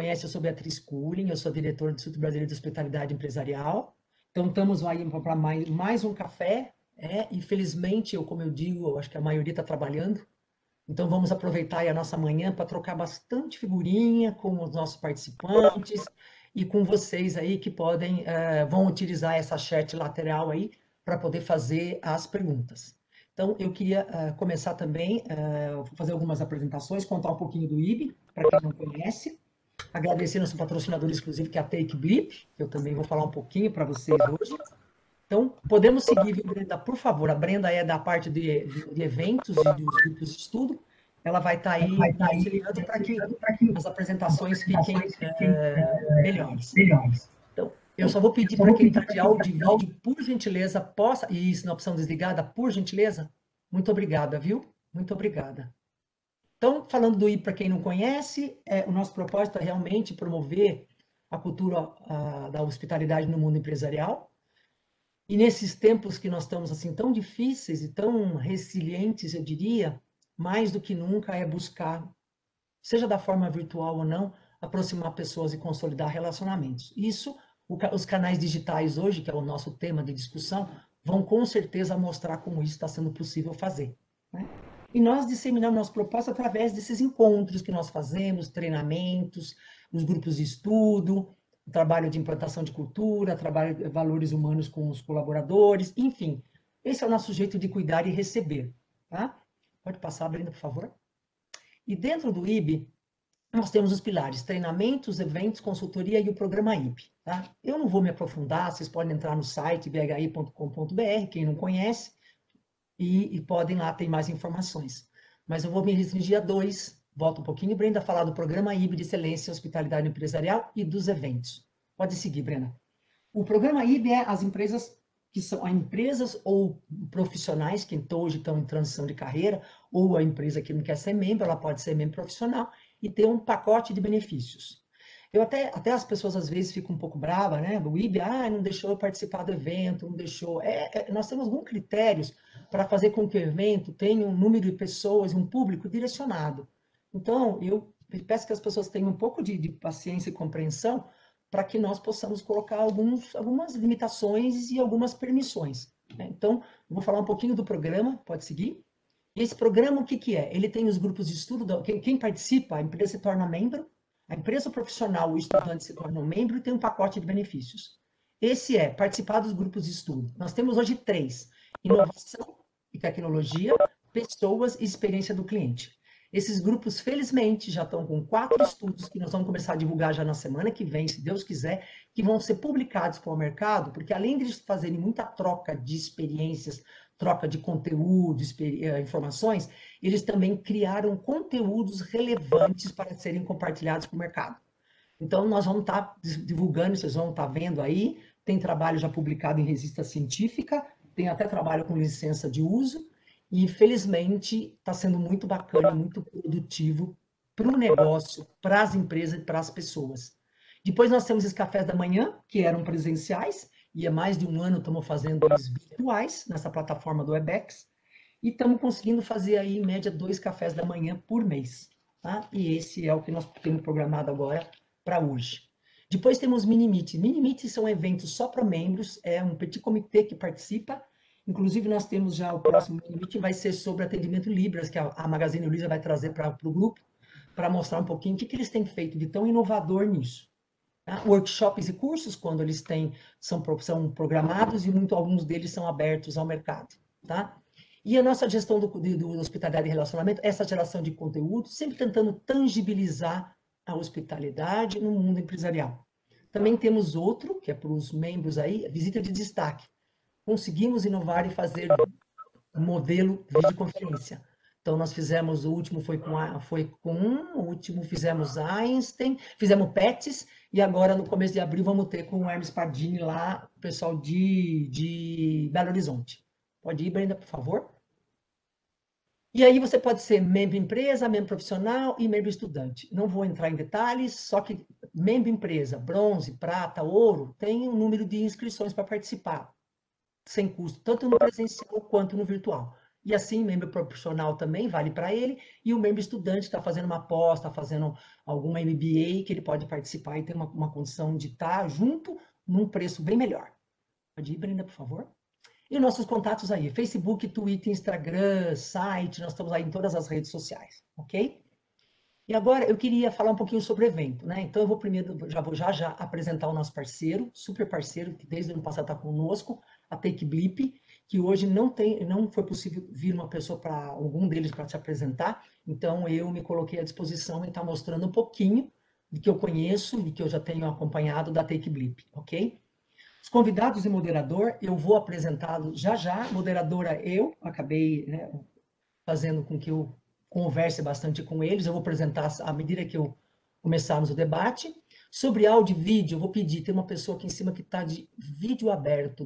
conhece, eu sou Beatriz Kuhling, eu sou diretora do Instituto Brasileiro de Hospitalidade Empresarial. Então, estamos aí para mais um café, e felizmente, como eu digo, eu acho que a maioria está trabalhando. Então, vamos aproveitar aí a nossa manhã para trocar bastante figurinha com os nossos participantes e com vocês aí que vão utilizar essa chat lateral aí para poder fazer as perguntas. Então, eu queria começar também, fazer algumas apresentações, contar um pouquinho do IB, para quem não conhece. Agradecer nosso patrocinador exclusivo, que é a Take Grip, que eu também vou falar um pouquinho para vocês hoje. Então, podemos seguir, viu, Brenda? Por favor, a Brenda é da parte de eventos e dos grupos de estudo. Ela vai estar aí auxiliando para que as apresentações fiquem melhores. Então, eu só vou pedir para quem está de áudio e vídeo, por gentileza, isso, na opção desligada, por gentileza. Muito obrigada, viu? Muito obrigada. Então, falando do I para quem não conhece, o nosso propósito é realmente promover a cultura da hospitalidade no mundo empresarial. E nesses tempos que nós estamos assim tão difíceis e tão resilientes, eu diria, mais do que nunca é buscar, seja da forma virtual ou não, aproximar pessoas e consolidar relacionamentos. Isso, os canais digitais hoje, que é o nosso tema de discussão, vão com certeza mostrar como isso está sendo possível fazer, né? E nós disseminamos nossa proposta através desses encontros que nós fazemos, treinamentos, os grupos de estudo, o trabalho de implantação de cultura, trabalho de valores humanos com os colaboradores, enfim. Esse é o nosso jeito de cuidar e receber, tá? Pode passar, Brenda, por favor. E dentro do IB, nós temos os pilares: treinamentos, eventos, consultoria e o programa IB, tá? Eu não vou me aprofundar, vocês podem entrar no site bhi.com.br, quem não conhece, e podem lá ter mais informações. Mas eu vou me restringir a dois. Volto um pouquinho, Brenda, falar do programa IB de Excelência em Hospitalidade Empresarial e dos eventos. Pode seguir, Brenda. O programa IB é as empresas que são empresas ou profissionais que hoje estão em transição de carreira, ou a empresa que não quer ser membro, ela pode ser membro profissional e ter um pacote de benefícios. Até as pessoas às vezes ficam um pouco bravas, né? Do IB, não deixou eu participar do evento, não deixou. Nós temos alguns critérios para fazer com que o evento tenha um número de pessoas, um público direcionado. Então, eu peço que as pessoas tenham um pouco de paciência e compreensão para que nós possamos colocar algumas limitações e algumas permissões, né? Então, vou falar um pouquinho do programa, pode seguir. Esse programa, o que que é? Ele tem os grupos de estudo, quem participa, a empresa se torna membro, a empresa profissional, o estudante se torna um membro e tem um pacote de benefícios. Esse é participar dos grupos de estudo. Nós temos hoje 3: inovação e tecnologia, pessoas e experiência do cliente. Esses grupos, felizmente, já estão com 4 estudos que nós vamos começar a divulgar já na semana que vem, se Deus quiser, que vão ser publicados para o mercado, porque além de eles fazerem muita troca de experiências, troca de conteúdo, informações, eles também criaram conteúdos relevantes para serem compartilhados com o mercado. Então, nós vamos estar divulgando, vocês vão estar vendo aí, tem trabalho já publicado em revista científica, tem até trabalho com licença de uso, e felizmente está sendo muito bacana, muito produtivo para o negócio, para as empresas e para as pessoas. Depois nós temos os cafés da manhã, que eram presenciais, e há mais de um ano estamos fazendo eles virtuais, nessa plataforma do Webex, e estamos conseguindo fazer aí, em média, 2 cafés da manhã por mês, tá? E esse é o que nós temos programado agora para hoje. Depois temos mini-meet. Mini-meet são eventos só para membros, é um petit comitê que participa. Inclusive, nós temos já o próximo mini-meet, vai ser sobre atendimento Libras, que a Magazine Luiza vai trazer para o grupo, para mostrar um pouquinho o que eles têm feito de tão inovador nisso. Tá? Workshops e cursos, quando eles são programados, e alguns deles são abertos ao mercado. Tá? E a nossa gestão do hospitalidade e relacionamento, essa geração de conteúdo, sempre tentando tangibilizar a hospitalidade no mundo empresarial. Também temos outro, que é para os membros aí, visita de destaque. Conseguimos inovar e fazer um modelo videoconferência. Então, nós fizemos, o último o último fizemos Einstein, fizemos Pets, e agora, no começo de abril, vamos ter com o Hermes Pardini lá, o pessoal de Belo Horizonte. Pode ir, Brenda, por favor? E aí você pode ser membro empresa, membro profissional e membro estudante. Não vou entrar em detalhes, só que membro empresa, bronze, prata, ouro, tem um número de inscrições para participar, sem custo, tanto no presencial quanto no virtual. E assim, membro profissional também vale para ele, e o membro estudante está fazendo uma pós, está fazendo alguma MBA, que ele pode participar e ter uma condição de estar junto num preço bem melhor. Pode ir, Brenda, por favor? E nossos contatos aí, Facebook, Twitter, Instagram, site, nós estamos aí em todas as redes sociais, ok? E agora eu queria falar um pouquinho sobre o evento, né? Então eu vou primeiro, já apresentar o nosso parceiro, super parceiro, que desde o ano passado está conosco, a Take Blip, que hoje não foi possível vir uma pessoa para algum deles para se apresentar, então eu me coloquei à disposição em estar mostrando um pouquinho do que eu conheço e que eu já tenho acompanhado da Take Blip, ok? Os convidados e moderador, eu vou apresentá-los já. Moderadora, eu acabei, né, fazendo com que eu converse bastante com eles. Eu vou apresentar à medida que eu começarmos o debate. Sobre áudio e vídeo, eu vou pedir, tem uma pessoa aqui em cima que está de vídeo aberto,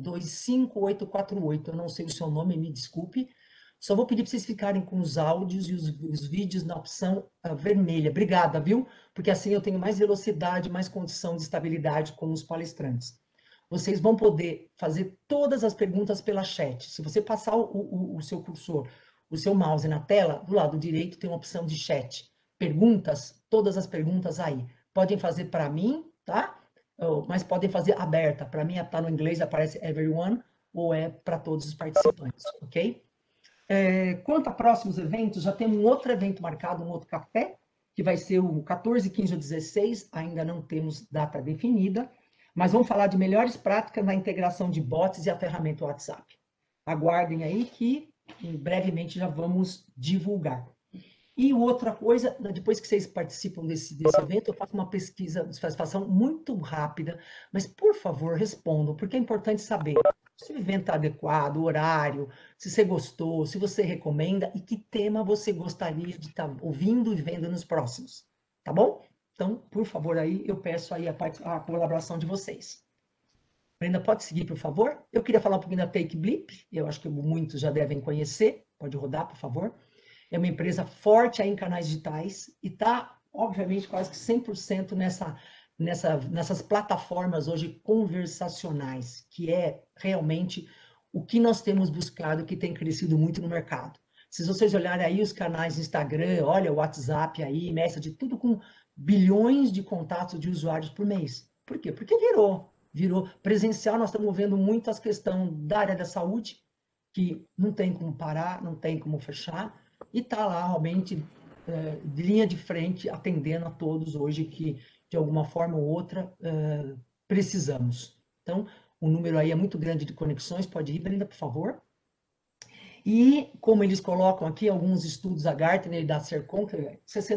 25848, eu não sei o seu nome, me desculpe. Só vou pedir para vocês ficarem com os áudios e os vídeos na opção vermelha. Obrigada, viu? Porque assim eu tenho mais velocidade, mais condição de estabilidade com os palestrantes. Vocês vão poder fazer todas as perguntas pela chat. Se você passar o seu cursor, o seu mouse na tela, do lado direito tem uma opção de chat. Perguntas, todas as perguntas aí. Podem fazer para mim, tá? Mas podem fazer aberta. Para mim, tá no inglês, aparece everyone, ou é para todos os participantes, ok? Quanto a próximos eventos, já tem um outro evento marcado, um outro café, que vai ser o 14, 15 ou 16, ainda não temos data definida, mas vamos falar de melhores práticas na integração de bots e a ferramenta WhatsApp. Aguardem aí que brevemente já vamos divulgar. E outra coisa, depois que vocês participam desse evento, eu faço uma pesquisa de satisfação muito rápida, mas por favor respondam, porque é importante saber se o evento está adequado, o horário, se você gostou, se você recomenda e que tema você gostaria de estar ouvindo e vendo nos próximos, tá bom? Então, por favor, aí eu peço aí a colaboração de vocês. Brenda, pode seguir, por favor? Eu queria falar um pouquinho da Take Blip, eu acho que muitos já devem conhecer, pode rodar, por favor. É uma empresa forte aí em canais digitais e está, obviamente, quase que 100% nessas plataformas hoje conversacionais, que é realmente o que nós temos buscado, que tem crescido muito no mercado. Se vocês olharem aí os canais Instagram, olha o WhatsApp aí, Message, tudo com bilhões de contatos de usuários por mês. Por quê? Porque virou presencial, nós estamos vendo muito as questões da área da saúde, que não tem como parar, não tem como fechar, e está lá realmente de linha de frente, atendendo a todos hoje que, de alguma forma ou outra, precisamos. Então, o número aí é muito grande de conexões, pode ir, Brenda, por favor. E, como eles colocam aqui, alguns estudos da Gartner e da Sercom, que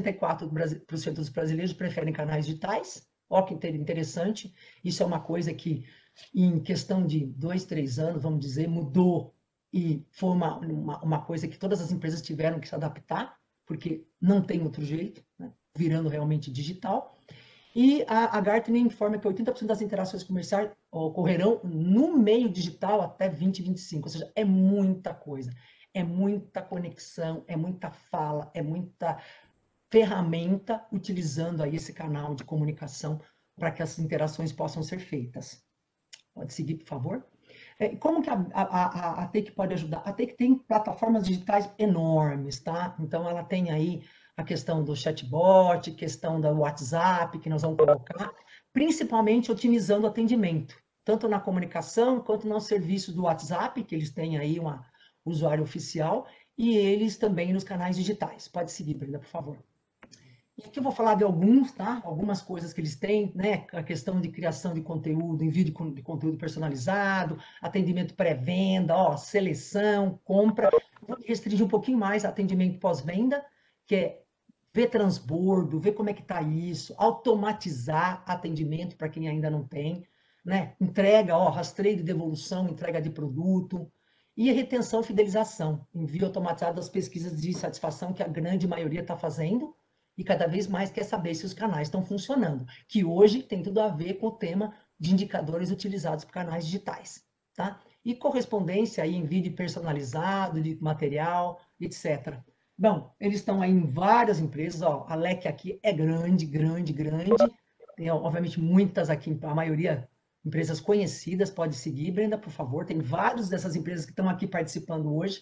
64% dos brasileiros preferem canais digitais. Ó, que interessante. Isso é uma coisa que, em questão de 2, 3 anos, vamos dizer, mudou. E foi uma coisa que todas as empresas tiveram que se adaptar, porque não tem outro jeito, né? Virando realmente digital. E a Gartner informa que 80% das interações comerciais ocorrerão no meio digital até 2025, ou seja, é muita coisa, é muita conexão, é muita fala, é muita ferramenta utilizando aí esse canal de comunicação para que as interações possam ser feitas. Pode seguir, por favor? Como que a Take pode ajudar? A Take tem plataformas digitais enormes, tá? Então, ela tem aí a questão do chatbot, questão do WhatsApp, que nós vamos colocar, principalmente otimizando o atendimento, tanto na comunicação, quanto no serviço do WhatsApp, que eles têm aí um usuário oficial, e eles também nos canais digitais. Pode seguir, Brenda, por favor. E aqui eu vou falar de alguns, tá? Algumas coisas que eles têm, né? A questão de criação de conteúdo, envio de conteúdo personalizado, atendimento pré-venda, ó, seleção, compra. Vou restringir um pouquinho mais atendimento pós-venda, que é ver transbordo, ver como é que tá isso, automatizar atendimento para quem ainda não tem, né? Entrega, ó, rastreio de devolução, entrega de produto. E a retenção e fidelização, envio automatizado das pesquisas de satisfação que a grande maioria está fazendo, e cada vez mais quer saber se os canais estão funcionando, que hoje tem tudo a ver com o tema de indicadores utilizados por canais digitais, tá? E correspondência aí em vídeo personalizado, de material, etc. Bom, eles estão aí em várias empresas, ó, a LEC aqui é grande, grande, grande, tem obviamente muitas aqui, a maioria empresas conhecidas, pode seguir, Brenda, por favor, tem várias dessas empresas que estão aqui participando hoje,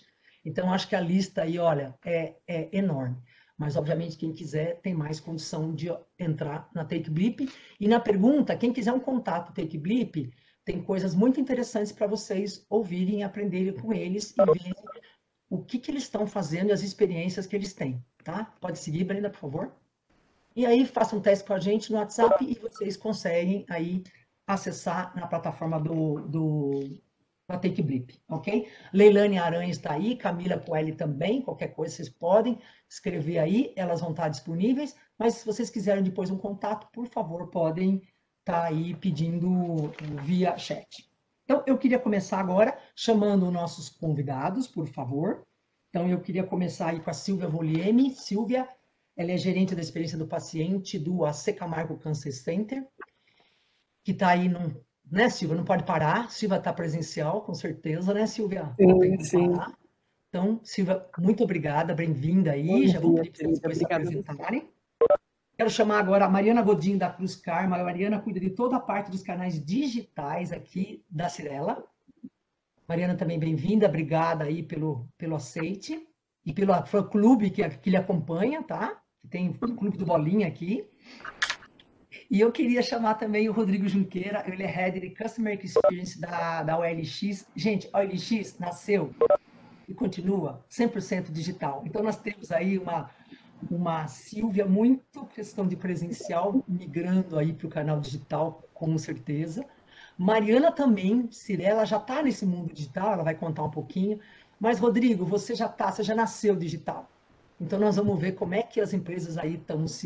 Então, acho que a lista aí, olha, é enorme. Mas, obviamente, quem quiser tem mais condição de entrar na TakeBlip. E na pergunta, quem quiser um contato TakeBlip, tem coisas muito interessantes para vocês ouvirem e aprenderem com eles e verem o que eles estão fazendo e as experiências que eles têm, tá? Pode seguir, Brenda, por favor. E aí, faça um teste com a gente no WhatsApp e vocês conseguem aí acessar na plataforma da TakeBlip, ok? Leilane Aranha está aí, Camila Coelho também, qualquer coisa vocês podem escrever aí, elas vão estar disponíveis, mas se vocês quiserem depois um contato, por favor, podem estar aí pedindo via chat. Então, eu queria começar agora chamando nossos convidados, por favor. Então, eu queria começar aí com a Silvia Volieme. Silvia, ela é gerente da experiência do paciente do AC Camargo Cancer Center, que está aí, né, Silvia? Não pode parar. Silvia está presencial, com certeza, né, Silvia? Não tem como Sim. parar. Então, Silvia, muito obrigada, bem-vinda aí. Bom Já vou dia, pedir para vocês depois se obrigada. apresentarem. Quero chamar agora a Mariana Godinho, da Cruz Karma. A Mariana cuida de toda a parte dos canais digitais aqui da Cirela. Mariana, também bem-vinda, obrigada aí pelo aceite e pelo fã-clube que lhe acompanha, tá? Tem o clube do Bolinha aqui. E eu queria chamar também o Rodrigo Junqueira, ele é Head de Customer Experience da OLX. Gente, a OLX nasceu e continua 100% digital. Então, nós temos aí uma Silvia muito questão de presencial, migrando aí para o canal digital, com certeza. Mariana também, Cirela já está nesse mundo digital, ela vai contar um pouquinho. Mas, Rodrigo, você já nasceu digital. Então, nós vamos ver como é que as empresas aí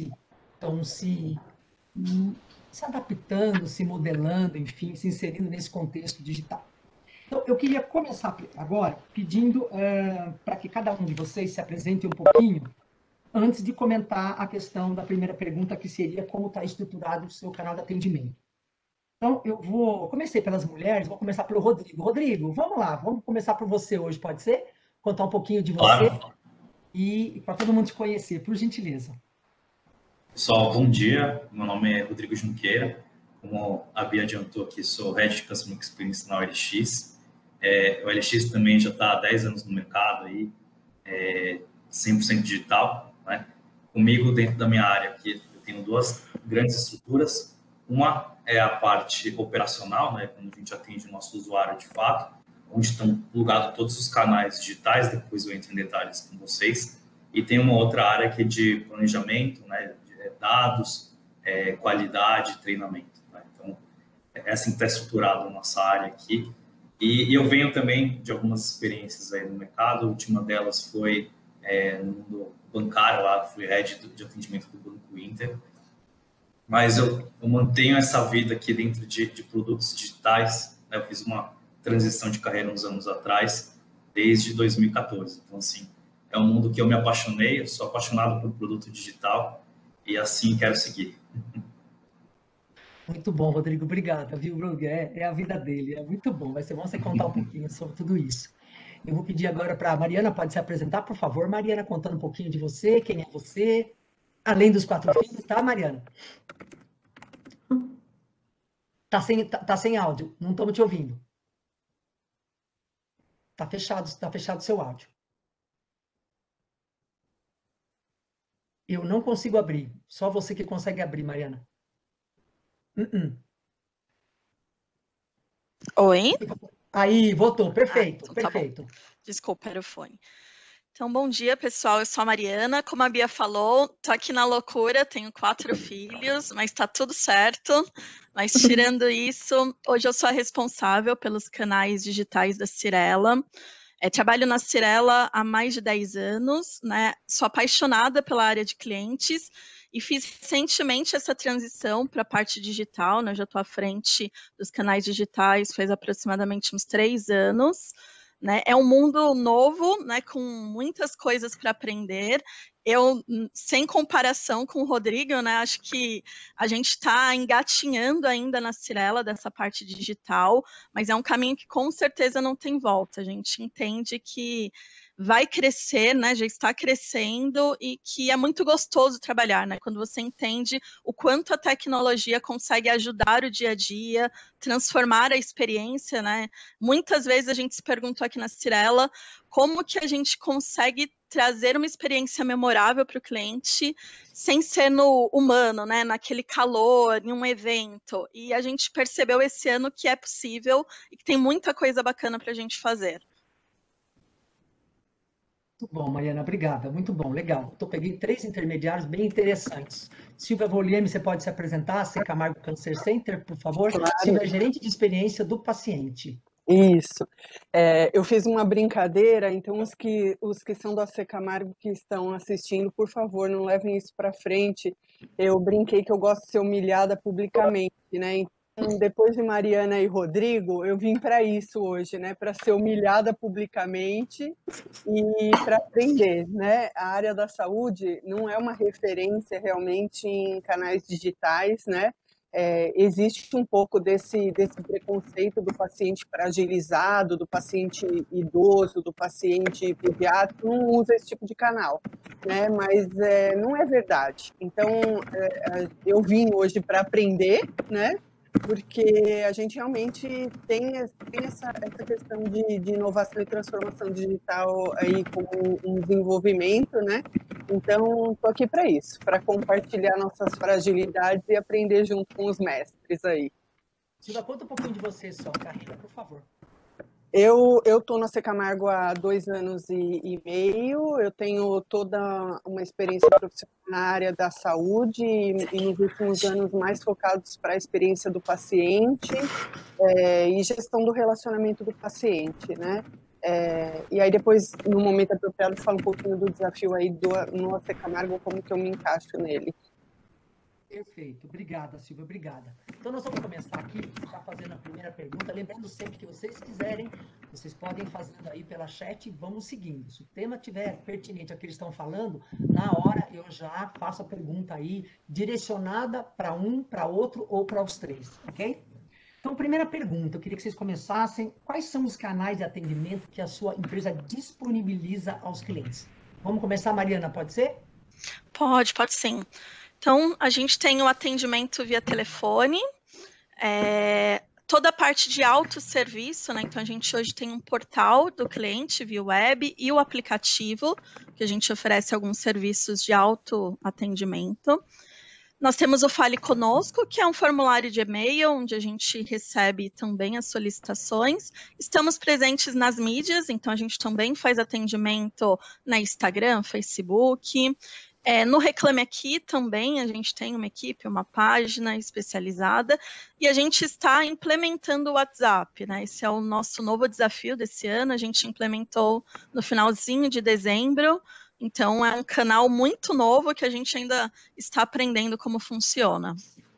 estão se adaptando, se modelando, enfim, se inserindo nesse contexto digital. Então, eu queria começar agora pedindo para que cada um de vocês se apresente um pouquinho, antes de comentar a questão da primeira pergunta, que seria como está estruturado o seu canal de atendimento. Então, comecei pelas mulheres, vou começar pelo Rodrigo. Rodrigo, vamos lá, vamos começar por você hoje, pode ser? Contar um pouquinho de você. Claro. E para todo mundo te conhecer, por gentileza. Pessoal, bom dia. Meu nome é Rodrigo Junqueira. Como a Bia adiantou aqui, sou Head de Customer Experience na OLX. O OLX também já está há 10 anos no mercado, aí, 100% digital. Né? Comigo, dentro da minha área aqui, eu tenho duas grandes estruturas. Uma é a parte operacional, né, quando a gente atende o nosso usuário de fato, onde estão plugados todos os canais digitais, depois eu entro em detalhes com vocês. E tem uma outra área que é de planejamento, né, de dados, qualidade, treinamento. Né? Então, é assim que está estruturada a nossa área aqui. E eu venho também de algumas experiências aí no mercado. A última delas foi no mundo bancário, lá fui head de atendimento do Banco Inter. Mas eu mantenho essa vida aqui dentro de produtos digitais. Né? Eu fiz uma transição de carreira uns anos atrás, desde 2014. Então, assim, é um mundo que eu me apaixonei, eu sou apaixonado por produto digital e assim quero seguir. Muito bom, Rodrigo, obrigado, viu, Brug? É a vida dele, é muito bom, vai ser bom você contar um pouquinho sobre tudo isso. Eu vou pedir agora para a Mariana, pode se apresentar, por favor, Mariana, contando um pouquinho de você, quem é você, além dos 4 filhos, tá, Mariana? Tá sem áudio, não estamos te ouvindo. Tá fechado o seu áudio. Eu não consigo abrir, só você que consegue abrir, Mariana. Oi? Aí, voltou, perfeito, então perfeito. Tá bom. Desculpa, era o fone. Então, bom dia, pessoal. Eu sou a Mariana. Como a Bia falou, tô aqui na loucura, tenho 4 filhos, mas tá tudo certo. Mas tirando isso, hoje eu sou a responsável pelos canais digitais da Cirela. Trabalho na Cirela há mais de 10 anos, né? Sou apaixonada pela área de clientes e fiz recentemente essa transição para a parte digital, né? Já estou à frente dos canais digitais faz aproximadamente uns 3 anos. Né? É um mundo novo, né, com muitas coisas para aprender, eu, sem comparação com o Rodrigo, né, acho que a gente está engatinhando ainda na Cyrela dessa parte digital, mas é um caminho que com certeza não tem volta. A gente entende que vai crescer, né, já está crescendo e que é muito gostoso trabalhar, né, quando você entende o quanto a tecnologia consegue ajudar o dia a dia, transformar a experiência, né. Muitas vezes a gente se perguntou aqui na Cyrela como que a gente consegue trazer uma experiência memorável para o cliente sem ser no humano, né, naquele calor, em um evento. E a gente percebeu esse ano que é possível e que tem muita coisa bacana para a gente fazer. Muito bom, Mariana, obrigada. Muito bom, legal. Então, peguei 3 intermediários bem interessantes. Silvia Volieme, você pode se apresentar? C. Camargo Cancer Center, por favor. Silvia é gerente de experiência do paciente. Isso. Eu fiz uma brincadeira, então os que são do AC Camargo que estão assistindo, por favor, não levem isso para frente. Eu brinquei que eu gosto de ser humilhada publicamente, né? Então, depois de Mariana e Rodrigo, eu vim para isso hoje, né? Para ser humilhada publicamente e para aprender, né? A área da saúde não é uma referência realmente em canais digitais, né? Existe um pouco desse preconceito do paciente fragilizado, do paciente idoso, do paciente pediátrico, não usa esse tipo de canal, né? Mas não é verdade. Então, eu vim hoje para aprender, né? Porque a gente realmente tem essa questão de inovação e transformação digital aí como um desenvolvimento, né? Então, estou aqui para isso, para compartilhar nossas fragilidades e aprender junto com os mestres aí. Silvia, conta um pouquinho de você, sua carreira, por favor. Eu estou na C. Camargo há 2 anos e meio, eu tenho toda uma experiência profissional na área da saúde e nos últimos anos mais focados para a experiência do paciente e gestão do relacionamento do paciente, né? E aí depois, no momento apropriado, falo um pouquinho do desafio aí no AC Camargo, como que eu me encaixo nele. Perfeito, obrigada, Silvia, obrigada. Então, nós vamos começar aqui, já fazendo a primeira pergunta, lembrando sempre que vocês quiserem, vocês podem fazendo aí pela chat e vamos seguindo. Se o tema estiver pertinente ao que eles estão falando, na hora eu já faço a pergunta aí, direcionada para um, para outro ou para os 3, ok? Então, primeira pergunta, eu queria que vocês começassem, quais são os canais de atendimento que a sua empresa disponibiliza aos clientes? Vamos começar, Mariana, pode ser? Pode sim. Então, a gente tem o atendimento via telefone, toda a parte de autosserviço, né? Então, a gente hoje tem um portal do cliente via web e o aplicativo, que a gente oferece alguns serviços de autoatendimento. Nós temos o Fale Conosco, que é um formulário de e-mail, onde a gente recebe também as solicitações. Estamos presentes nas mídias, então a gente também faz atendimento na Instagram, Facebook. No Reclame Aqui também a gente tem uma equipe, uma página especializada, e a gente está implementando o WhatsApp, né? Esse é o nosso novo desafio desse ano, a gente implementou no finalzinho de dezembro, então é um canal muito novo que a gente ainda está aprendendo como funciona.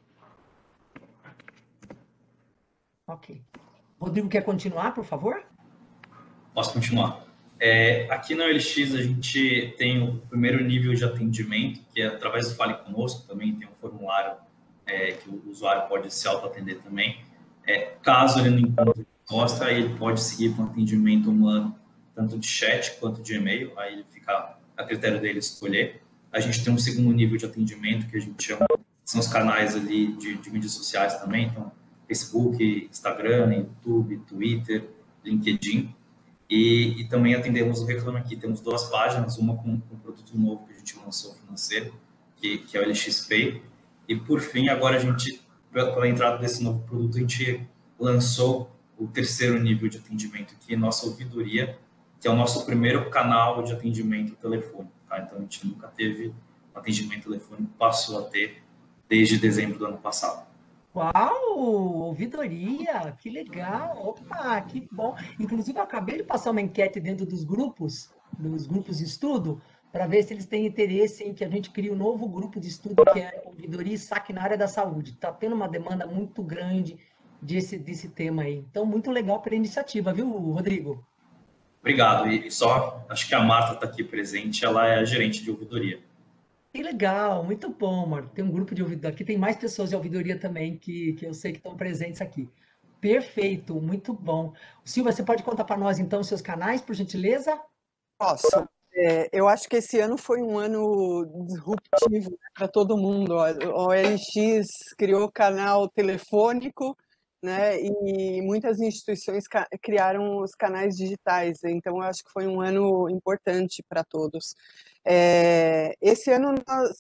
Ok. Rodrigo, quer continuar, por favor? Posso continuar. Aqui na OLX a gente tem o primeiro nível de atendimento, que é através do Fale Conosco, também tem um formulário que o usuário pode se auto-atender também. Caso ele não encontre resposta, ele pode seguir com atendimento humano, tanto de chat quanto de e-mail, aí ele fica a critério dele escolher. A gente tem um segundo nível de atendimento, que a gente chama, são os canais ali de mídias sociais também, então Facebook, Instagram, YouTube, Twitter, LinkedIn. E também atendemos o Reclame Aqui. Temos 2 páginas, uma com um produto novo que a gente lançou financeiro, que é o LX Pay. E, por fim, agora a gente, pela entrada desse novo produto, a gente lançou o terceiro nível de atendimento, que é a nossa ouvidoria, que é o nosso primeiro canal de atendimento telefônico. Tá? Então, a gente nunca teve um atendimento telefônico, passou a ter desde dezembro do ano passado. Uau, ouvidoria, que legal, opa, que bom. Inclusive, eu acabei de passar uma enquete dentro dos grupos de estudo, para ver se eles têm interesse em que a gente crie um novo grupo de estudo, que é ouvidoria e saque na área da saúde. Está tendo uma demanda muito grande desse tema aí. Então, muito legal pela iniciativa, viu, Rodrigo? Obrigado. E só, acho que a Marta está aqui presente, ela é a gerente de ouvidoria. Que legal, muito bom, Marco. Tem um grupo de ouvidoria. Aqui tem mais pessoas de ouvidoria também que eu sei que estão presentes aqui. Perfeito, muito bom. Silvia, você pode contar para nós então os seus canais, por gentileza? Posso. Eu acho que esse ano foi um ano disruptivo para todo mundo. O OLX criou canal telefônico, né? E muitas instituições criaram os canais digitais. Então, eu acho que foi um ano importante para todos. Esse ano,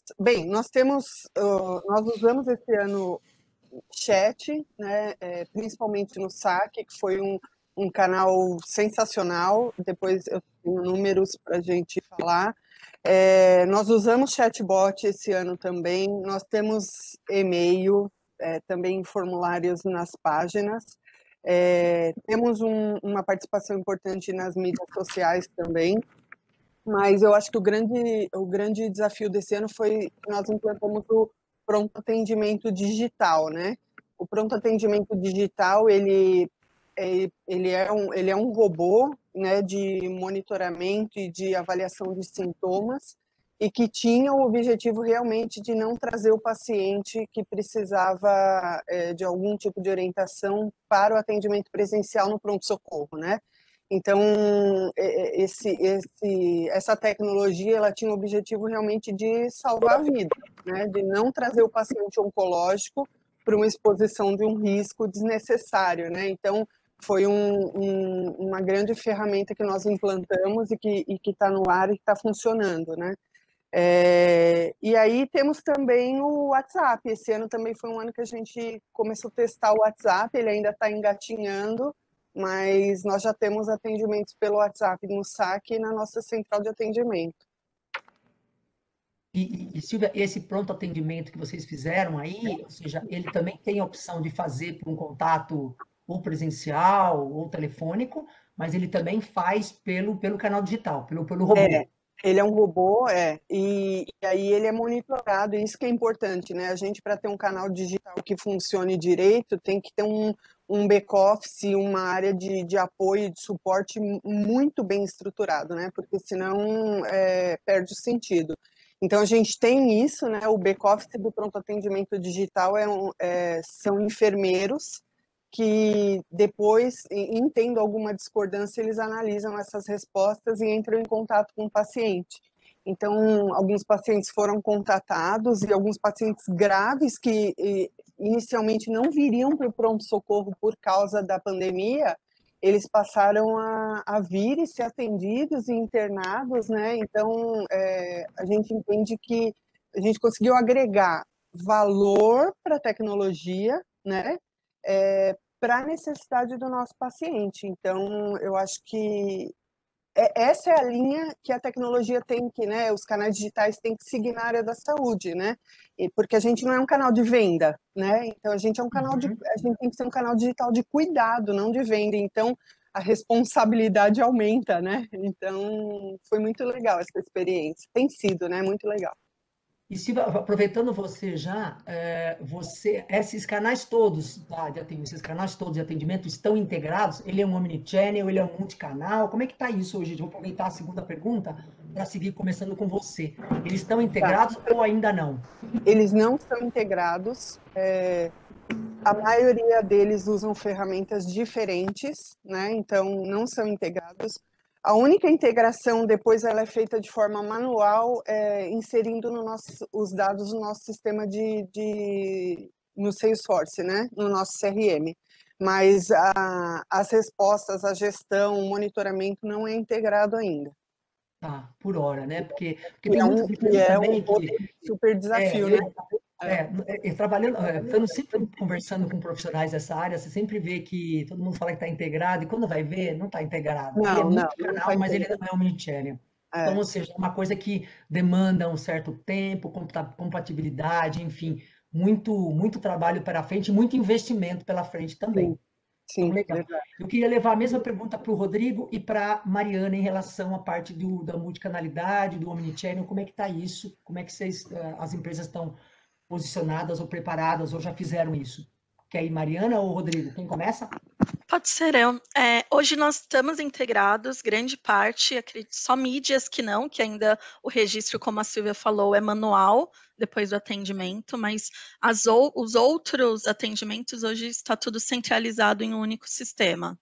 nós usamos esse ano chat, né? Principalmente no Saque, que foi um canal sensacional. Depois eu tenho números para a gente falar. Nós usamos chatbot esse ano também. Nós temos e-mail, também formulários nas páginas. Temos uma participação importante nas mídias sociais também. Mas eu acho que o grande desafio desse ano foi que nós implantamos o pronto atendimento digital, né? O pronto atendimento digital, ele é um robô, né, de monitoramento e de avaliação de sintomas, e que tinha o objetivo realmente de não trazer o paciente que precisava de algum tipo de orientação para o atendimento presencial no pronto-socorro, né? Então, essa tecnologia, ela tinha o objetivo realmente de salvar a vida, né? De não trazer o paciente oncológico para uma exposição de um risco desnecessário, né? Então, foi uma grande ferramenta que nós implantamos e que está no ar e que está funcionando, né? E aí temos também o WhatsApp. Esse ano também foi um ano que a gente começou a testar o WhatsApp, ele ainda está engatinhando, mas nós já temos atendimentos pelo WhatsApp no Saque e na nossa central de atendimento. E Silvia, esse pronto atendimento que vocês fizeram aí, ou seja, ele também tem a opção de fazer por um contato ou presencial ou telefônico, mas ele também faz pelo canal digital, pelo robô. Ele é um robô, e aí ele é monitorado, isso que é importante, né? A gente, para ter um canal digital que funcione direito, tem que ter um back-office, uma área de apoio e de suporte muito bem estruturado, né? Porque senão perde o sentido. Então, a gente tem isso, né? O back-office do pronto atendimento digital são enfermeiros que depois, entendo alguma discordância, eles analisam essas respostas e entram em contato com o paciente. Então, alguns pacientes foram contatados e alguns pacientes graves que inicialmente não viriam para o pronto-socorro por causa da pandemia, eles passaram a vir e ser atendidos e internados, né? Então, a gente entende que a gente conseguiu agregar valor para a tecnologia, né? Para a necessidade do nosso paciente. Então, eu acho que essa é a linha que a tecnologia tem que, né, os canais digitais têm que seguir na área da saúde, né? Porque a gente não é um canal de venda, né? Então, a gente tem que ser um canal digital de cuidado, não de venda. Então, a responsabilidade aumenta, né? Então, foi muito legal essa experiência. Tem sido, né? Muito legal. E Silvia, aproveitando esses canais todos, esses canais todos de atendimento estão integrados? Ele é um omnichannel, ele é um multicanal? Como é que está isso hoje? Vou aproveitar a segunda pergunta para seguir começando com você. Eles estão integrados ou ainda não? Eles não são integrados. A maioria deles usam ferramentas diferentes, né? Então não são integrados. A única integração depois ela é feita de forma manual, inserindo os dados no nosso sistema no Salesforce, né? No nosso CRM. Mas as respostas, a gestão, o monitoramento não é integrado ainda. Tá, por hora, né? Porque tem muitas empresas também que... super desafio, né? Estando sempre conversando com profissionais dessa área, você sempre vê que todo mundo fala que está integrado, e quando vai ver, não está integrado. Ele é multicanal, mas ele não é omnichannel. Então, ou seja, é uma coisa que demanda um certo tempo, compatibilidade, enfim, muito trabalho para frente, muito investimento pela frente também. Sim, então, legal. Verdade. Eu queria levar a mesma pergunta para o Rodrigo e para a Mariana em relação à parte da multicanalidade, do omnichannel, como é que está isso? Como é que as empresas estão posicionadas ou preparadas ou já fizeram isso? Quer ir, Mariana ou Rodrigo? Quem começa? Pode ser eu. Hoje nós estamos integrados, grande parte, acredito, só mídias que não, que ainda o registro, como a Silvia falou, é manual depois do atendimento, mas os outros atendimentos hoje está tudo centralizado em um único sistema.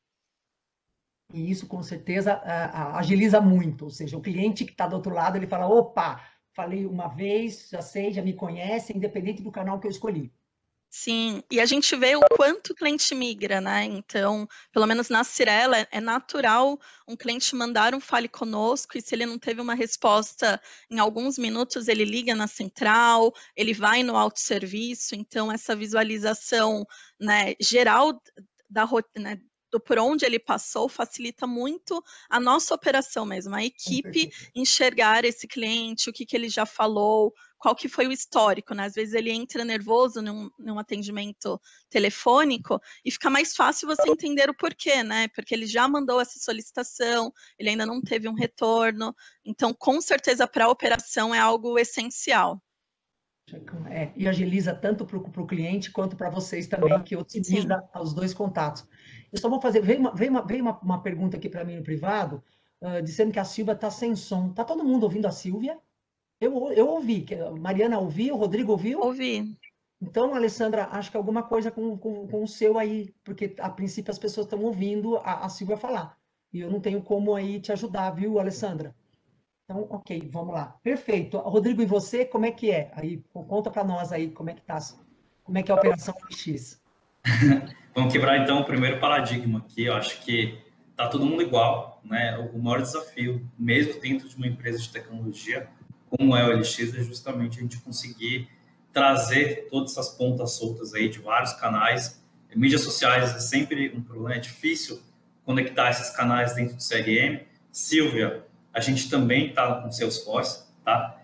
E isso, com certeza, agiliza muito. Ou seja, o cliente que está do outro lado, ele fala, opa, falei uma vez, já sei, já me conhece, independente do canal que eu escolhi. Sim, e a gente vê o quanto o cliente migra, né? Então, pelo menos na Cyrela, é natural um cliente mandar um fale conosco, e se ele não teve uma resposta em alguns minutos, ele liga na central, ele vai no autosserviço, então essa visualização, né, geral da rotina, né, do por onde ele passou, facilita muito a nossa operação mesmo, a equipe enxergar esse cliente, o que ele já falou, qual que foi o histórico, né? Às vezes ele entra nervoso num atendimento telefônico e fica mais fácil você entender o porquê, né? Porque ele já mandou essa solicitação, ele ainda não teve um retorno. Então, com certeza, para a operação é algo essencial. E agiliza tanto para o cliente quanto para vocês também, que otimiza os dois contatos. Eu só vou fazer, veio uma pergunta aqui para mim no privado, dizendo que a Silvia está sem som. Está todo mundo ouvindo a Silvia? Eu ouvi, a Mariana ouviu, o Rodrigo ouviu? Ouvi. Então, Alessandra, acho que alguma coisa com o seu aí, porque a princípio as pessoas estão ouvindo a Silvia falar. E eu não tenho como aí te ajudar, viu, Alessandra? Então, ok, vamos lá. Perfeito. Rodrigo, e você, como é que é? Aí, conta para nós aí como é que tá, como é que é a Operação X. Vamos quebrar então o primeiro paradigma aqui. Eu acho que tá todo mundo igual, né? O maior desafio, mesmo dentro de uma empresa de tecnologia, como é o LX, é justamente a gente conseguir trazer todas essas pontas soltas aí de vários canais. Mídias sociais é sempre um problema, é difícil conectar esses canais dentro do CRM. Silvia, a gente também está com Salesforce, tá?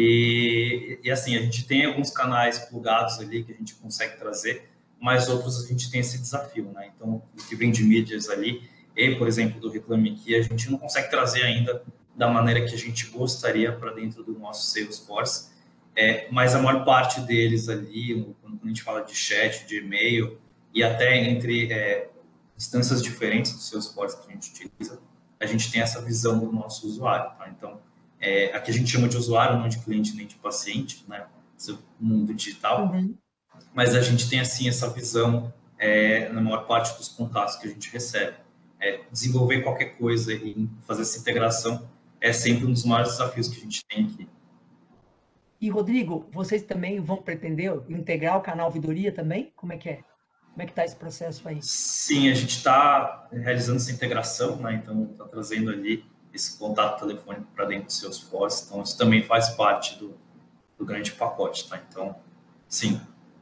E assim, a gente tem alguns canais plugados ali que a gente consegue trazer, mas outros a gente tem esse desafio, né? Então, o que vem de mídias ali, e, por exemplo, do Reclame Aqui, a gente não consegue trazer ainda da maneira que a gente gostaria para dentro do nosso Salesforce, mas a maior parte deles ali, quando a gente fala de chat, de e-mail, e até entre instâncias diferentes do Salesforce que a gente utiliza, a gente tem essa visão do nosso usuário, tá? Então, aqui a gente chama de usuário, não de cliente nem de paciente, né? Esse mundo digital. Uhum. Mas a gente tem, assim, essa visão na maior parte dos contatos que a gente recebe. Desenvolver qualquer coisa e fazer essa integração é sempre um dos maiores desafios que a gente tem aqui. E, Rodrigo, vocês também vão pretender integrar o canal Vidoria também? Como é que é? Como é que está esse processo aí? Sim, a gente está realizando essa integração, né? Então, está trazendo ali esse contato telefônico para dentro do Salesforce. Então, isso também faz parte do grande pacote, tá? Então, sim.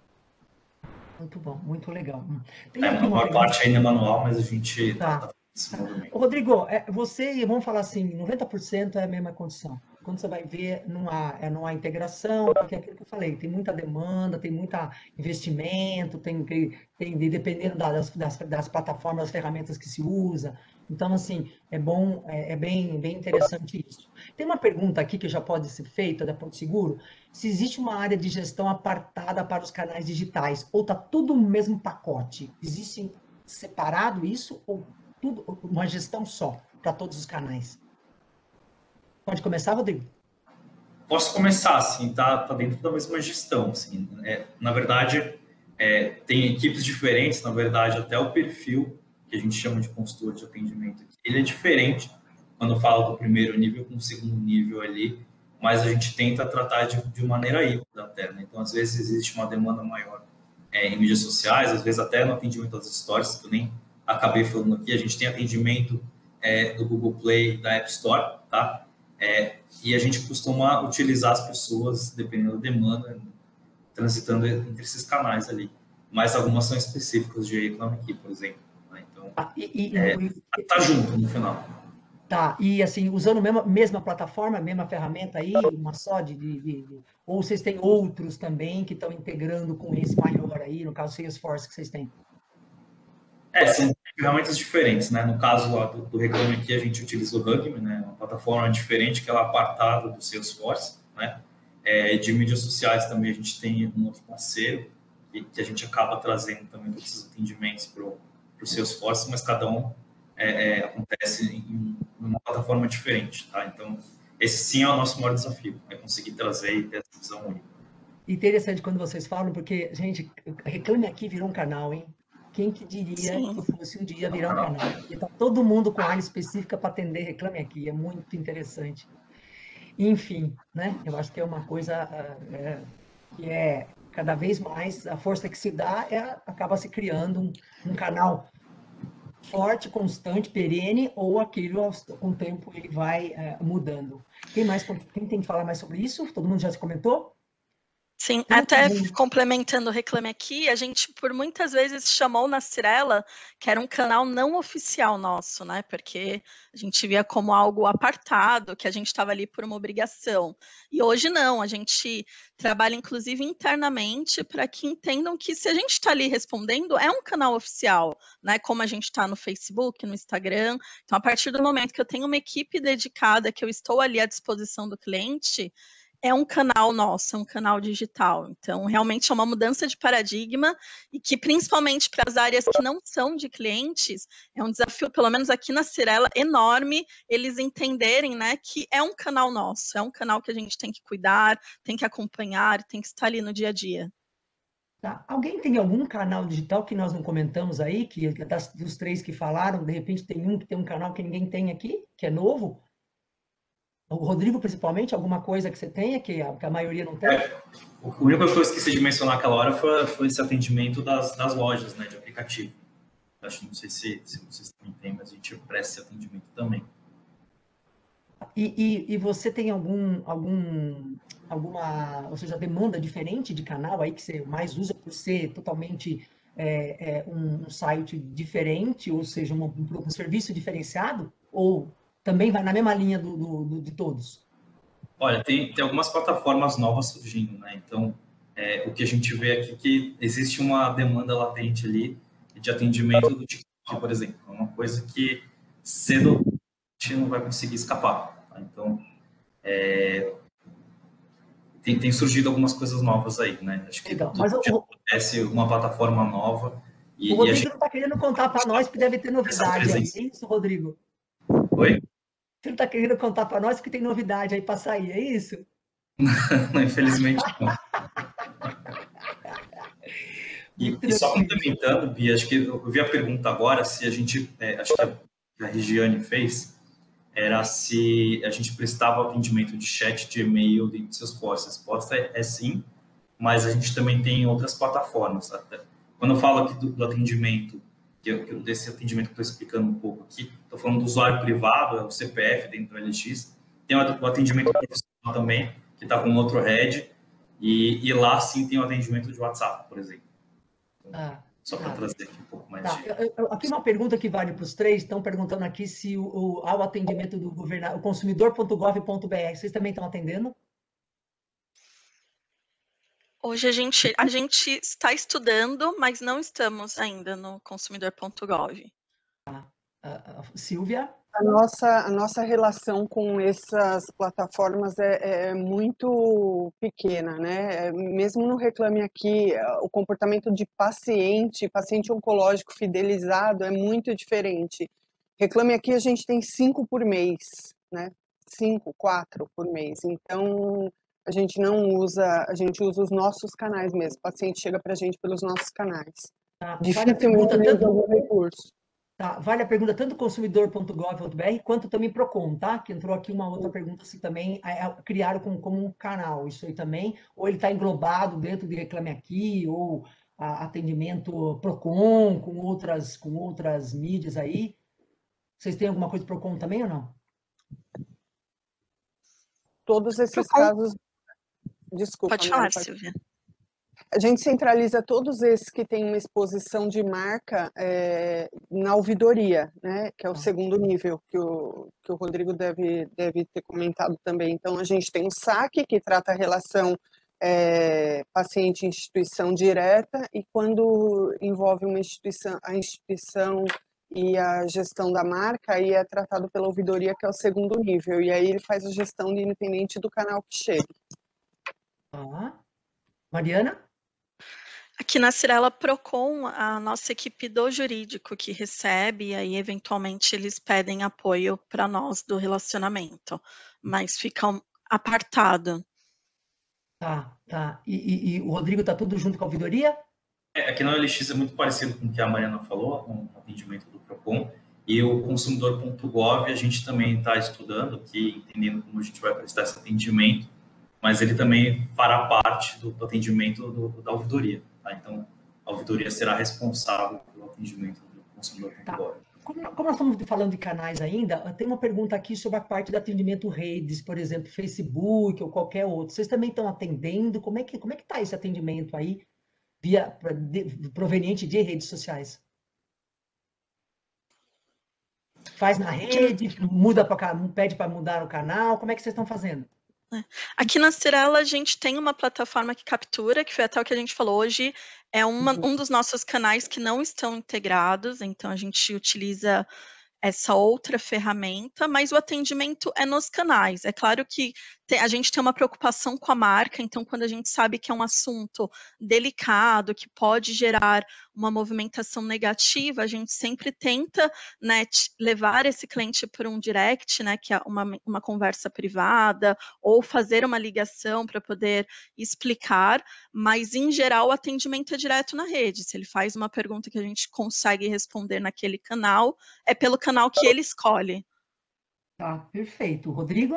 Muito bom, muito legal. A maior parte ainda é manual, mas a gente está nesse movimento. Rodrigo, você, vamos falar assim, 90% é a mesma condição. Quando você vai ver, não há integração, porque é aquilo que eu falei, tem muita demanda, tem muito investimento, dependendo das plataformas, das ferramentas que se usa. Então, assim, é bom, bem interessante isso. Tem uma pergunta aqui que já pode ser feita da Porto Seguro, se existe uma área de gestão apartada para os canais digitais, ou está tudo no mesmo pacote? Existe separado isso, ou tudo, uma gestão só para todos os canais? Pode começar, Rodrigo? Posso começar, assim, tá dentro da mesma gestão, assim. Na verdade, tem equipes diferentes, na verdade, até o perfil que a gente chama de consultor de atendimento, ele é diferente quando fala do primeiro nível com o segundo nível ali, mas a gente tenta tratar de maneira híbrida até, né? Então, às vezes, existe uma demanda maior em mídias sociais, às vezes até no atendimento das histórias, que eu nem acabei falando aqui, a gente tem atendimento do Google Play, da App Store, tá? E a gente costuma utilizar as pessoas, dependendo da demanda, transitando entre esses canais ali. Mas algumas são específicas de Reclame Aqui, por exemplo. Né? Então, tá junto no final. Tá, e assim, usando a mesma plataforma, a mesma ferramenta aí, uma só ou vocês têm outros também que estão integrando com esse maior aí, no caso Salesforce que vocês têm? São ferramentas diferentes, né? No caso lá do Reclame Aqui, a gente utiliza o Hugme, né? Uma plataforma diferente que ela é apartada do Salesforce, né? De mídias sociais também a gente tem um outro parceiro que a gente acaba trazendo também esses atendimentos para o por Salesforce, mas cada um acontece em uma plataforma diferente, tá? Então, esse sim é o nosso maior desafio, é conseguir trazer e ter essa visão única. Interessante quando vocês falam, porque, gente, Reclame Aqui virou um canal, hein? Quem que diria Sim. que fosse um dia virar um canal? E tá todo mundo com área específica para atender Reclame Aqui, é muito interessante. Enfim, né? Eu acho que é uma coisa que é cada vez mais a força que se dá acaba se criando um canal forte, constante, perene, ou aquilo com o tempo ele vai mudando. Quem tem que falar mais sobre isso? Todo mundo já se comentou? Sim, até complementando o Reclame Aqui, a gente por muitas vezes chamou na Cyrela, que era um canal não oficial nosso, né? Porque a gente via como algo apartado, que a gente estava ali por uma obrigação. E hoje não, a gente trabalha inclusive internamente para que entendam que se a gente está ali respondendo, é um canal oficial, né? Como a gente está no Facebook, no Instagram. Então, a partir do momento que eu tenho uma equipe dedicada, que eu estou ali à disposição do cliente, é um canal nosso, é um canal digital. Então, realmente é uma mudança de paradigma e que, principalmente para as áreas que não são de clientes, é um desafio, pelo menos aqui na Cyrela, enorme, eles entenderem, né, que é um canal nosso, é um canal que a gente tem que cuidar, tem que acompanhar, tem que estar ali no dia a dia. Tá. Alguém tem algum canal digital que nós não comentamos aí, que dos três que falaram, de repente tem um que tem um canal que ninguém tem aqui, que é novo? O Rodrigo, principalmente, alguma coisa que você tenha que a maioria não tem? A única coisa que eu esqueci de mencionar naquela hora foi esse atendimento das lojas, né, de aplicativo. Acho, não sei se vocês também têm, mas a gente presta esse atendimento também. E você tem alguma, ou seja, demanda diferente de canal aí que você mais usa por ser totalmente um site diferente, ou seja, um serviço diferenciado? Ou também vai na mesma linha de todos? Olha, tem algumas plataformas novas surgindo, né? Então, o que a gente vê aqui é que existe uma demanda latente ali de atendimento do TikTok, por exemplo. É uma coisa que cedo a gente não vai conseguir escapar. Tá? Então, tem surgido algumas coisas novas aí, né? Acho que Legal. todo Mas dia acontece uma plataforma nova o e a Rodrigo gente não está querendo contar para nós que deve ter essa novidade aí. presença. É isso, Rodrigo? Oi? Você não está querendo contar para nós que tem novidade aí para sair, é isso? Infelizmente não. Muito E só tranquilo. complementando, Bia, acho que eu vi a pergunta agora, se a gente, acho que a Regiane fez, era se a gente prestava atendimento de chat, de e-mail dentro de Salesforce. A resposta é sim, mas a gente também tem outras plataformas. Até. Quando eu falo aqui do atendimento, desse atendimento que eu estou explicando um pouco aqui, estou falando do usuário privado, é o CPF dentro do LX. Tem o atendimento profissional também, que está com outro head, e lá sim tem o atendimento de WhatsApp, por exemplo. Só para trazer aqui um pouco mais de... Aqui uma pergunta que vale para os três. Estão perguntando aqui se há o atendimento do governador, o consumidor.gov.br, vocês também estão atendendo? Hoje a gente está estudando, mas não estamos ainda no consumidor.gov. Silvia? A nossa relação com essas plataformas é muito pequena, né? Mesmo no Reclame Aqui, o comportamento de paciente oncológico fidelizado é muito diferente. Reclame Aqui a gente tem 5 por mês, né? 5, 4 por mês. Então, a gente usa os nossos canais mesmo. O paciente chega para a gente pelos nossos canais. Vale a pergunta Dificilmente algum recurso. Tá, vale a pergunta tanto consumidor.gov.br quanto também Procon, tá? Que entrou aqui uma outra pergunta se também criaram como um canal isso aí também, ou ele está englobado dentro de Reclame Aqui, ou atendimento Procon com outras mídias aí. Vocês têm alguma coisa Procon também ou não? Todos esses casos... Desculpa, Pode falar, Silvia. A gente centraliza todos esses que têm uma exposição de marca na ouvidoria, né? Que é o segundo nível que o Rodrigo deve ter comentado também. Então, a gente tem o SAC, que trata a relação paciente-instituição direta, e quando envolve uma instituição, a instituição e a gestão da marca, aí é tratado pela ouvidoria, que é o segundo nível. E aí ele faz a gestão independente do canal que chega. Mariana? Aqui na Cyrela Procon, a nossa equipe do jurídico que recebe, e aí eventualmente eles pedem apoio para nós do relacionamento, mas fica apartado. Tá. E o Rodrigo tá tudo junto com a ouvidoria? Aqui na OLX é muito parecido com o que a Mariana falou, com o atendimento do PROCON, e o consumidor.gov a gente também está estudando aqui, entendendo como a gente vai prestar esse atendimento, mas ele também fará parte do atendimento da ouvidoria. Tá? Então, a ouvidoria será responsável pelo atendimento do consumidor.gov. Como nós estamos falando de canais ainda, tem uma pergunta aqui sobre a parte do atendimento redes, por exemplo, Facebook ou qualquer outro. Vocês também estão atendendo? Como é que está esse atendimento aí, proveniente de redes sociais? Faz na rede, pede para mudar o canal, como é que vocês estão fazendo? Aqui na Cyrela a gente tem uma plataforma que captura, que foi até o que a gente falou hoje, é um dos nossos canais que não estão integrados, então a gente utiliza essa outra ferramenta, mas o atendimento é nos canais. É claro que a gente tem uma preocupação com a marca, então quando a gente sabe que é um assunto delicado, que pode gerar uma movimentação negativa, a gente sempre tenta, né, levar esse cliente para um direct, né, que é uma conversa privada, ou fazer uma ligação para poder explicar, mas em geral o atendimento é direto na rede. Se ele faz uma pergunta que a gente consegue responder naquele canal, é pelo canal que ele escolhe. Tá, perfeito. Rodrigo?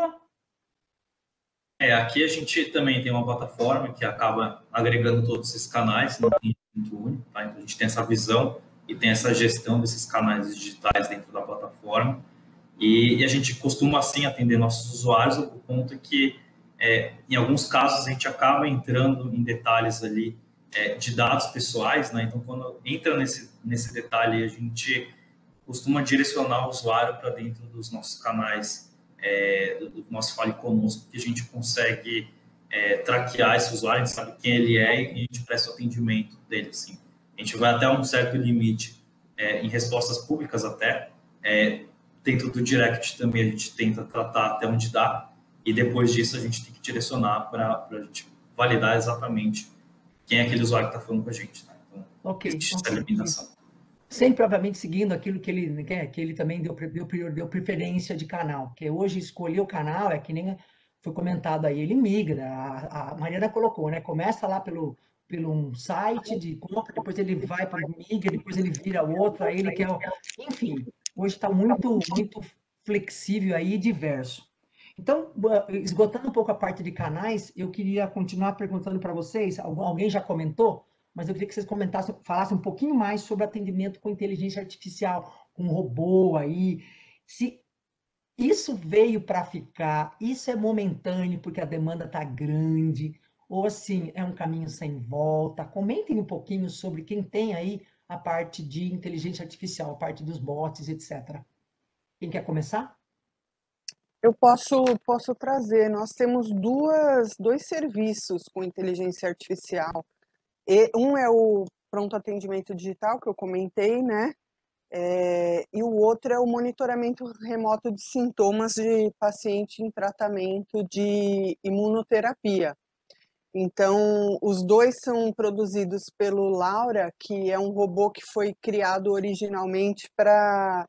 Aqui a gente também tem uma plataforma que acaba agregando todos esses canais, não tem muito único, tá? Então a gente tem essa visão e tem essa gestão desses canais digitais dentro da plataforma. E a gente costuma, assim, atender nossos usuários ao ponto que, em alguns casos, a gente acaba entrando em detalhes ali de dados pessoais, né? Então, quando entra nesse detalhe, a gente costuma direcionar o usuário para dentro dos nossos canais, do nosso Fale Conosco, que a gente consegue traquear esse usuário, a gente sabe quem ele é e a gente presta o atendimento dele, sim. A gente vai até um certo limite em respostas públicas até, dentro do direct também a gente tenta tratar até onde dá, e depois disso a gente tem que direcionar para a gente validar exatamente quem é aquele usuário que está falando com a gente. Né? Então, existe essa limitação. Sempre, obviamente, seguindo aquilo que ele também deu preferência de canal, porque hoje escolher o canal é que nem foi comentado aí, ele migra, a Mariana colocou, né? Começa lá pelo um site de compra, depois ele vai para o migra, depois ele vira outro, aí ele quer... Enfim, hoje está muito flexível aí e diverso. Então, esgotando um pouco a parte de canais, eu queria continuar perguntando para vocês, alguém já comentou, mas eu queria que vocês falassem um pouquinho mais sobre atendimento com inteligência artificial, com robô aí, se isso veio para ficar, isso é momentâneo porque a demanda está grande, ou assim, é um caminho sem volta. Comentem um pouquinho sobre quem tem aí a parte de inteligência artificial, a parte dos bots, etc. Quem quer começar? Eu posso trazer. Nós temos dois serviços com inteligência artificial. Um é o pronto atendimento digital, que eu comentei, né? E o outro é o monitoramento remoto de sintomas de paciente em tratamento de imunoterapia. Então, os dois são produzidos pelo Laura, que é um robô que foi criado originalmente para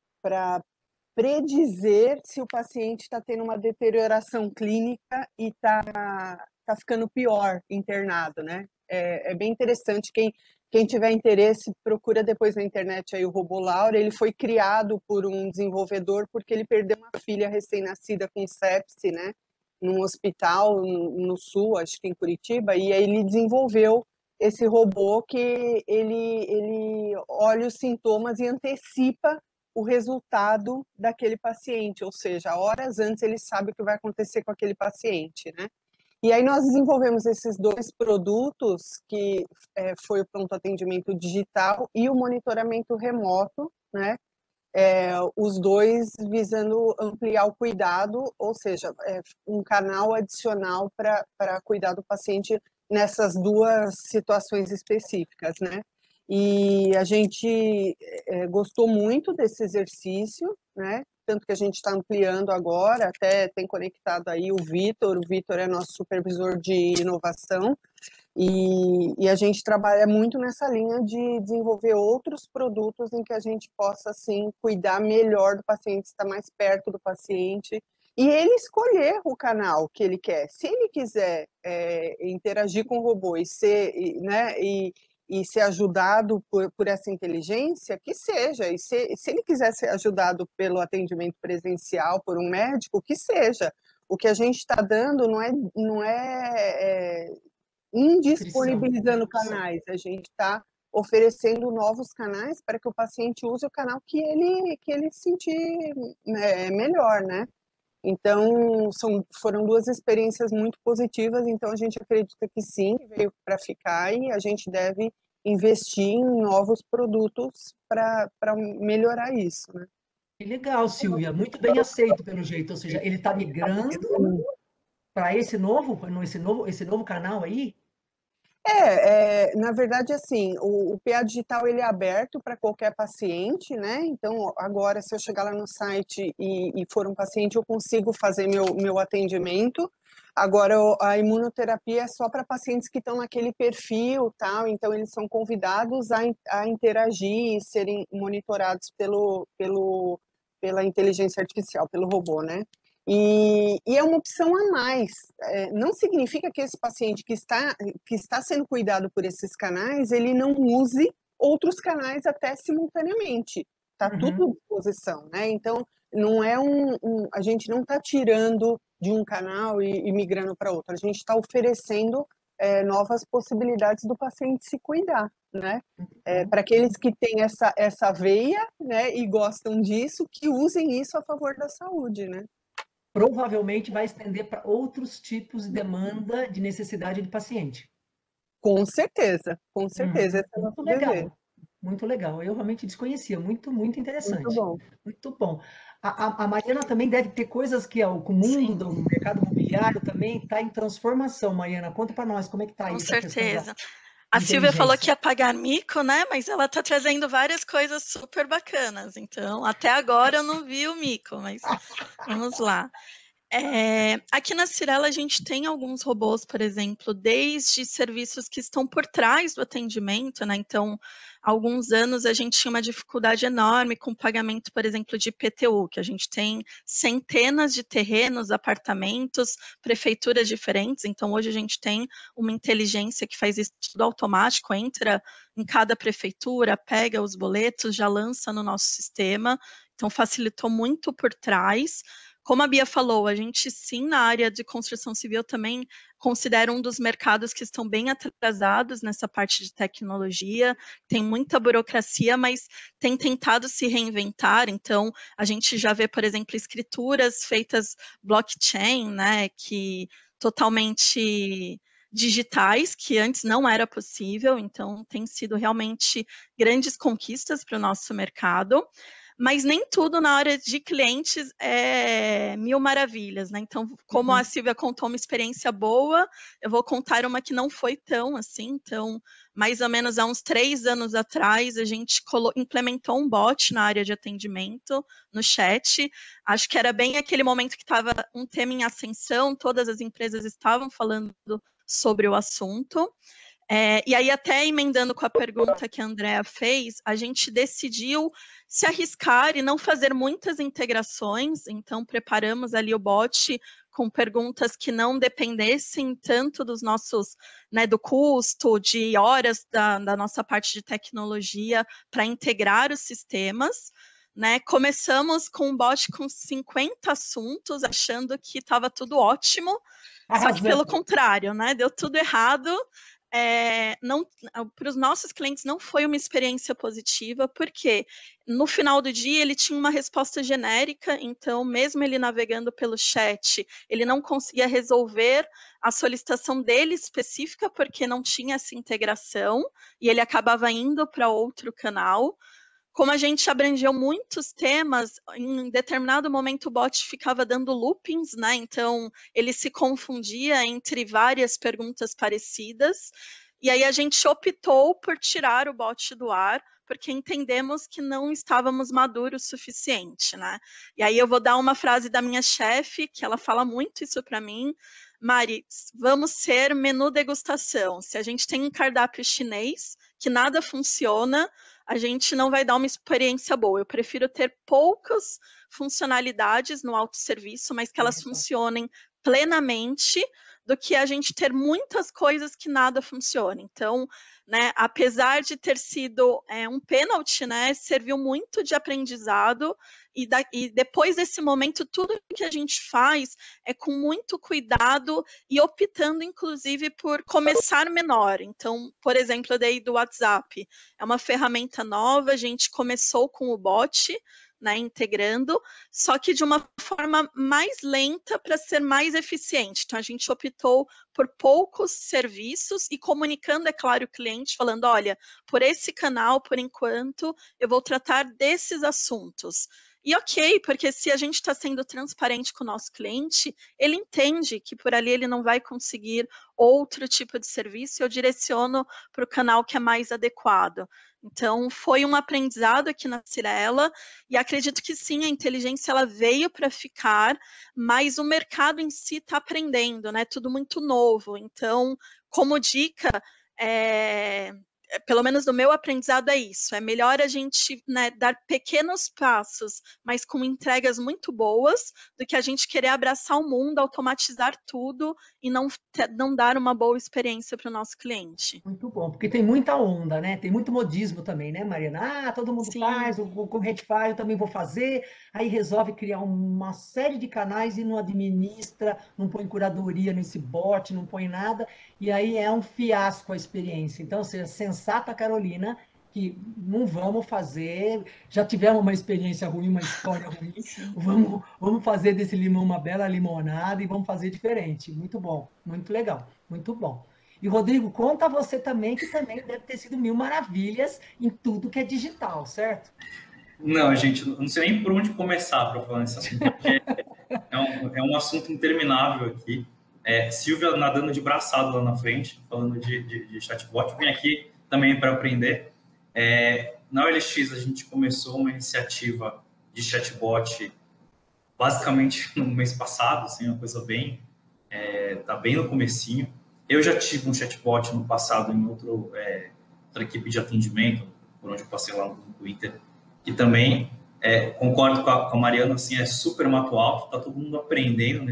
predizer se o paciente está tendo uma deterioração clínica e está ficando pior internado, né? É bem interessante, quem tiver interesse, procura depois na internet aí o robô Laura. Ele foi criado por um desenvolvedor porque ele perdeu uma filha recém-nascida com sepse, né? Num hospital no sul, acho que em Curitiba, e aí ele desenvolveu esse robô que ele olha os sintomas e antecipa o resultado daquele paciente, ou seja, horas antes ele sabe o que vai acontecer com aquele paciente, né? E aí nós desenvolvemos esses dois produtos, que foi o pronto atendimento digital e o monitoramento remoto, né? Os dois visando ampliar o cuidado, ou seja, um canal adicional para cuidar do paciente nessas duas situações específicas, né? E a gente gostou muito desse exercício, né? tanto que a gente está ampliando agora, até tem conectado aí o Vitor é nosso supervisor de inovação, e a gente trabalha muito nessa linha de desenvolver outros produtos em que a gente possa, assim, cuidar melhor do paciente, estar mais perto do paciente, e ele escolher o canal que ele quer. Se ele quiser interagir com o robô e ser, né, e ser ajudado por essa inteligência, que seja. E se ele quiser ser ajudado pelo atendimento presencial, por um médico, que seja. O que a gente está dando não é indisponibilizando canais, a gente está oferecendo novos canais para que o paciente use o canal que ele sentir melhor, né? Então, foram duas experiências muito positivas, então a gente acredita que sim, veio para ficar e a gente deve investir em novos produtos para melhorar isso, né? Que legal, Silvia. Muito bem aceito, pelo jeito. Ou seja, ele está migrando para esse novo canal aí? Na verdade, assim, o PA Digital ele é aberto para qualquer paciente, né? Então, agora, se eu chegar lá no site e for um paciente, eu consigo fazer meu atendimento. Agora, a imunoterapia é só para pacientes que estão naquele perfil, tal. Então, eles são convidados a interagir e serem monitorados pela inteligência artificial, pelo robô, né? E é uma opção a mais. Não significa que esse paciente que está sendo cuidado por esses canais, ele não use outros canais até simultaneamente. Está tudo à disposição, né? Então, não é a gente não está tirando de um canal e migrando para outro. A gente está oferecendo novas possibilidades do paciente se cuidar, né? Para aqueles que têm essa veia, né, e gostam disso, que usem isso a favor da saúde, né? Provavelmente vai estender para outros tipos de demanda de necessidade de paciente. Com certeza, com certeza. Esse é o Muito nosso dever. legal, muito legal. Eu realmente desconhecia, muito Muito interessante. bom. Muito bom. A Mariana também deve ter coisas que o mundo do mercado imobiliário também está em transformação. Mariana, conta para nós como é que está aí Com essa questão da certeza. A Silvia falou que inteligência. ia pagar mico, né? Mas ela está trazendo várias coisas super bacanas. Então, até agora eu não vi o mico, mas vamos lá. Aqui na Cyrela a gente tem alguns robôs, por exemplo, desde serviços que estão por trás do atendimento, né? Então, há alguns anos a gente tinha uma dificuldade enorme com o pagamento, por exemplo, de IPTU, que a gente tem centenas de terrenos, apartamentos, prefeituras diferentes. Então, hoje a gente tem uma inteligência que faz isso tudo automático, entra em cada prefeitura, pega os boletos, já lança no nosso sistema. Então, facilitou muito por trás. Como a Bia falou, a gente sim, na área de construção civil também considera um dos mercados que estão bem atrasados nessa parte de tecnologia, tem muita burocracia, mas tem tentado se reinventar. Então, a gente já vê, por exemplo, escrituras feitas blockchain, né, que totalmente digitais, que antes não era possível. Então, tem sido realmente grandes conquistas para o nosso mercado. Mas nem tudo na área de clientes é mil maravilhas, né? Então, como a Silvia contou uma experiência boa, eu vou contar uma que não foi tão assim. Então, mais ou menos há uns 3 anos atrás, a gente implementou um bot na área de atendimento, no chat. Acho que era bem aquele momento que estava um tema em ascensão, todas as empresas estavam falando sobre o assunto. E aí, até emendando com a pergunta que a Andrea fez, a gente decidiu se arriscar e não fazer muitas integrações. Então, preparamos ali o bot com perguntas que não dependessem tanto dos nossos, né, do custo, de horas da nossa parte de tecnologia para integrar os sistemas. Né? Começamos com um bot com 50 assuntos, achando que estava tudo ótimo, só que pelo contrário, né? Deu tudo errado. Para os nossos clientes não foi uma experiência positiva, porque no final do dia ele tinha uma resposta genérica, então mesmo ele navegando pelo chat, ele não conseguia resolver a solicitação dele específica, porque não tinha essa integração, e ele acabava indo para outro canal. Como a gente abrangeu muitos temas, em determinado momento o bot ficava dando loopings, né? Então ele se confundia entre várias perguntas parecidas. E aí a gente optou por tirar o bot do ar porque entendemos que não estávamos maduros o suficiente, né? E aí eu vou dar uma frase da minha chefe, que ela fala muito isso para mim: Mari, vamos ser menu degustação. Se a gente tem um cardápio chinês que nada funciona, a gente não vai dar uma experiência boa. Eu prefiro ter poucas funcionalidades no autosserviço, mas que elas funcionem plenamente, do que a gente ter muitas coisas que nada funciona. Então, né, apesar de ter sido um pênalti, né, serviu muito de aprendizado, e depois desse momento, tudo que a gente faz é com muito cuidado e optando, inclusive, por começar menor. Então, por exemplo, eu dei do WhatsApp. É uma ferramenta nova, a gente começou com o bot, né, integrando, só que de uma forma mais lenta para ser mais eficiente. Então, a gente optou por poucos serviços e comunicando, é claro, o cliente, falando, olha, por esse canal, por enquanto, eu vou tratar desses assuntos. E ok, porque se a gente está sendo transparente com o nosso cliente, ele entende que por ali ele não vai conseguir outro tipo de serviço, eu direciono para o canal que é mais adequado. Então, foi um aprendizado aqui na Cyrela, e acredito que sim, a inteligência ela veio para ficar, mas o mercado em si está aprendendo, né? Tudo muito novo. Então, como dica, pelo menos no meu aprendizado é isso, é melhor a gente, né, dar pequenos passos, mas com entregas muito boas, do que a gente querer abraçar o mundo, automatizar tudo e não dar uma boa experiência para o nosso cliente. Muito bom, porque tem muita onda, né? Tem muito modismo também, né, Mariana? Ah, todo mundo Sim. faz, o Redify eu também vou fazer, aí resolve criar uma série de canais e não administra, não põe curadoria nesse bot, não põe nada, e aí é um fiasco a experiência. Então, seja sensata, Carolina, que não vamos fazer, já tivemos uma experiência ruim, uma história ruim, vamos fazer desse limão uma bela limonada e vamos fazer diferente. Muito bom, muito legal, muito bom. E, Rodrigo, conta você também, que também deve ter sido mil maravilhas em tudo que é digital, certo? Não, gente, eu não sei nem por onde começar para falar nesse assunto, porque é um assunto interminável aqui. Silvia nadando de braçado lá na frente, falando de chatbot. Eu vim aqui também para aprender. Na OLX, a gente começou uma iniciativa de chatbot basicamente no mês passado, assim, uma coisa bem... tá bem no comecinho. Eu já tive um chatbot no passado em outra equipe de atendimento, por onde eu passei lá no Twitter, que também concordo com a Mariana, assim, é super mato alto, tá todo mundo aprendendo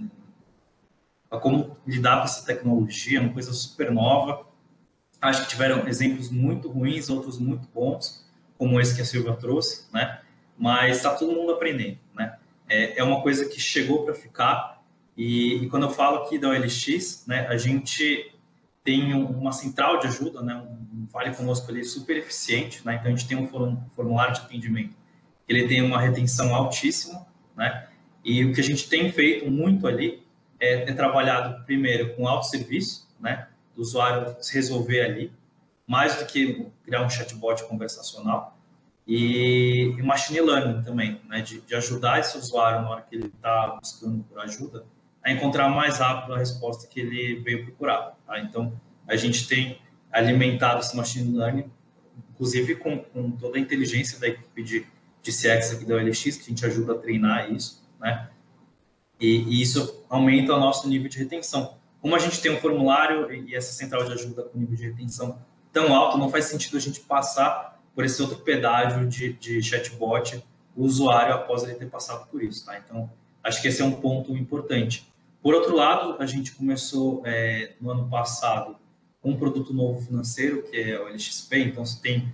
a como lidar com essa tecnologia, uma coisa super nova. Acho que tiveram exemplos muito ruins, outros muito bons, como esse que a Silvia trouxe, né? Mas está todo mundo aprendendo, né? É uma coisa que chegou para ficar, e quando eu falo aqui da OLX, né, a gente tem uma central de ajuda, né, um Fale Conosco ali super eficiente, né? Então a gente tem um formulário de atendimento, ele tem uma retenção altíssima, né? E o que a gente tem feito muito ali é trabalhado primeiro com autosserviço, né? Do usuário se resolver ali, mais do que criar um chatbot conversacional, e machine learning também, né? De ajudar esse usuário na hora que ele está buscando por ajuda a encontrar mais rápido a resposta que ele veio procurar. Tá? Então, a gente tem alimentado esse machine learning, inclusive com toda a inteligência da equipe de CX aqui da OLX, que a gente ajuda a treinar isso, né? E isso aumenta o nosso nível de retenção. Como a gente tem um formulário e essa central de ajuda com nível de retenção tão alto, não faz sentido a gente passar por esse outro pedágio de chatbot o usuário após ele ter passado por isso. Tá? Então, acho que esse é um ponto importante. Por outro lado, a gente começou no ano passado com um produto novo financeiro, que é o LXP. Então, você tem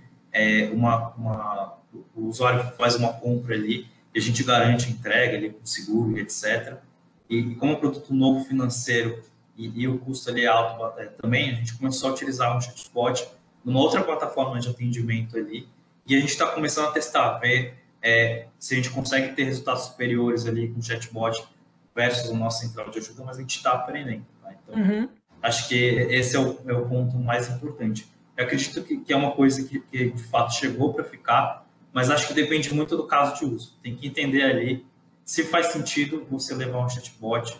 o usuário faz uma compra ali e a gente garante a entrega ali com seguro e etc. E como é um produto novo financeiro e o custo ali é alto também, a gente começou a utilizar um chatbot numa outra plataforma de atendimento ali, e a gente está começando a testar, ver se a gente consegue ter resultados superiores ali com o chatbot versus o nosso central de ajuda, mas a gente está aprendendo. Tá? Então, acho que esse é o ponto mais importante. Eu acredito que é uma coisa que de fato chegou para ficar, mas acho que depende muito do caso de uso. Tem que entender ali se faz sentido você levar um chatbot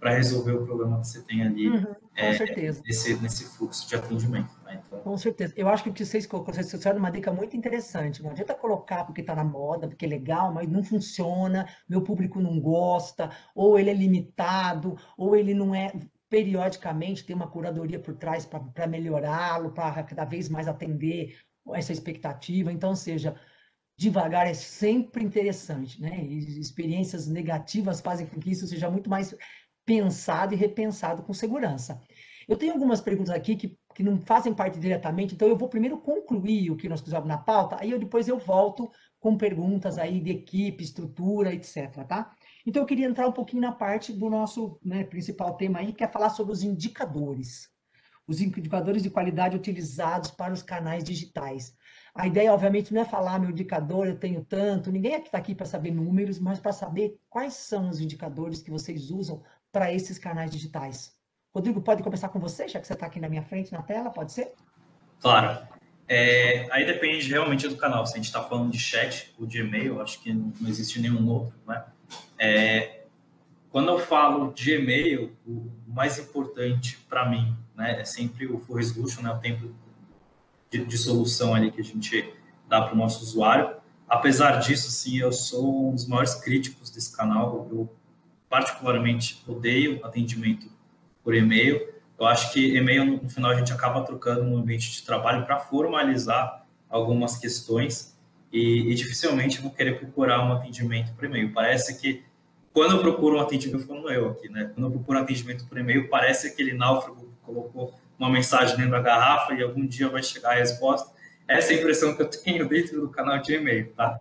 para resolver o problema que você tem ali Com certeza. nesse fluxo de atendimento. Né? Então, Com certeza. Eu acho que o que vocês fizeram uma dica muito interessante. Não adianta colocar porque está na moda, porque é legal, mas não funciona, meu público não gosta, ou ele é limitado, ou ele não é. Periodicamente tem uma curadoria por trás para melhorá-lo, para cada vez mais atender essa expectativa. Então, ou seja, devagar é sempre interessante, né? E experiências negativas fazem com que isso seja muito mais pensado e repensado com segurança. Eu tenho algumas perguntas aqui que não fazem parte diretamente, então eu vou primeiro concluir o que nós fizemos na pauta, aí depois eu volto com perguntas aí de equipe, estrutura, etc, tá? Então eu queria entrar um pouquinho na parte do nosso, né, principal tema aí, que é falar sobre os indicadores de qualidade utilizados para os canais digitais. A ideia, obviamente, não é falar meu indicador, eu tenho tanto, ninguém está aqui para saber números, mas para saber quais são os indicadores que vocês usam para esses canais digitais. Rodrigo, pode começar com você, já que você está aqui na minha frente, na tela, pode ser? claro. Aí depende realmente do canal. Se a gente está falando de chat ou de e-mail, acho que não existe nenhum outro, né? Quando eu falo de e-mail, o mais importante para mim, né, é sempre o full resolution, né, o tempo de solução ali que a gente dá para o nosso usuário. Apesar disso, sim, eu sou um dos maiores críticos desse canal. Eu particularmente odeio atendimento por e-mail. Eu acho que e-mail, no final, a gente acaba trocando no ambiente de trabalho para formalizar algumas questões e dificilmente vou querer procurar um atendimento por e-mail. Parece que quando eu procuro um atendimento, falando eu aqui, né? Quando eu procuro um atendimento por e-mail, parece aquele náufrago que colocou uma mensagem dentro da garrafa e algum dia vai chegar a resposta. Essa é a impressão que eu tenho dentro do canal de e-mail, tá?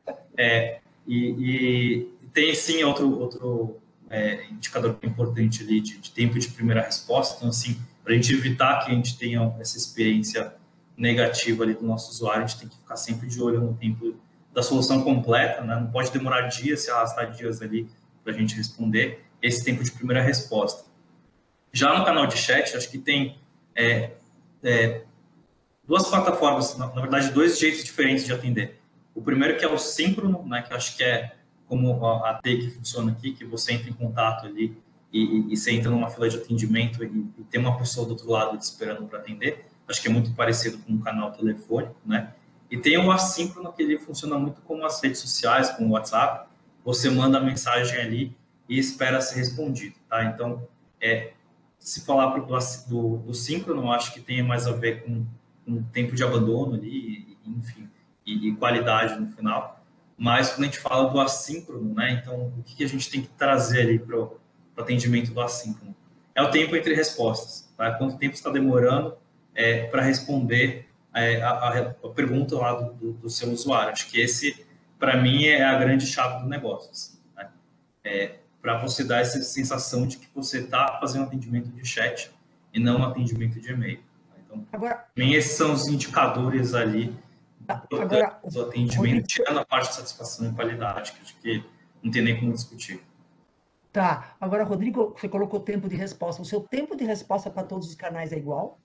E tem, sim, outro indicador importante ali de tempo de primeira resposta. Então, assim, para a gente evitar que a gente tenha essa experiência negativa ali do nosso usuário, a gente tem que ficar sempre de olho no tempo da solução completa, né? Não pode demorar dias, se arrastar dias ali para a gente responder esse tempo de primeira resposta. Já no canal de chat, acho que tem duas plataformas, na verdade, dois jeitos diferentes de atender. O primeiro que é o síncrono, né, que acho que é como a T que funciona aqui, que você entra em contato ali e você entra numa fila de atendimento e tem uma pessoa do outro lado te esperando para atender. Acho que é muito parecido com um canal telefônico, né? E tem o assíncrono, que ele funciona muito como as redes sociais, como o WhatsApp. Você manda a mensagem ali e espera ser respondido, tá? Então, se falar do síncrono, eu acho que tem mais a ver com tempo de abandono ali, enfim, e qualidade no final. Mas quando a gente fala do assíncrono, né? Então, o que a gente tem que trazer ali para o atendimento do assíncrono? É o tempo entre respostas, tá? Quanto tempo está demorando para responder a pergunta lá do seu usuário. Acho que esse, para mim, é a grande chave do negócio. Assim, né? Para você dar essa sensação de que você está fazendo atendimento de chat e não um atendimento de e-mail. Então, para mim, esses são os indicadores ali do atendimento, Rodrigo, tirando a parte de satisfação e qualidade, que acho que não tem nem como discutir. Tá. Agora, Rodrigo, você colocou tempo de resposta. O seu tempo de resposta para todos os canais é igual?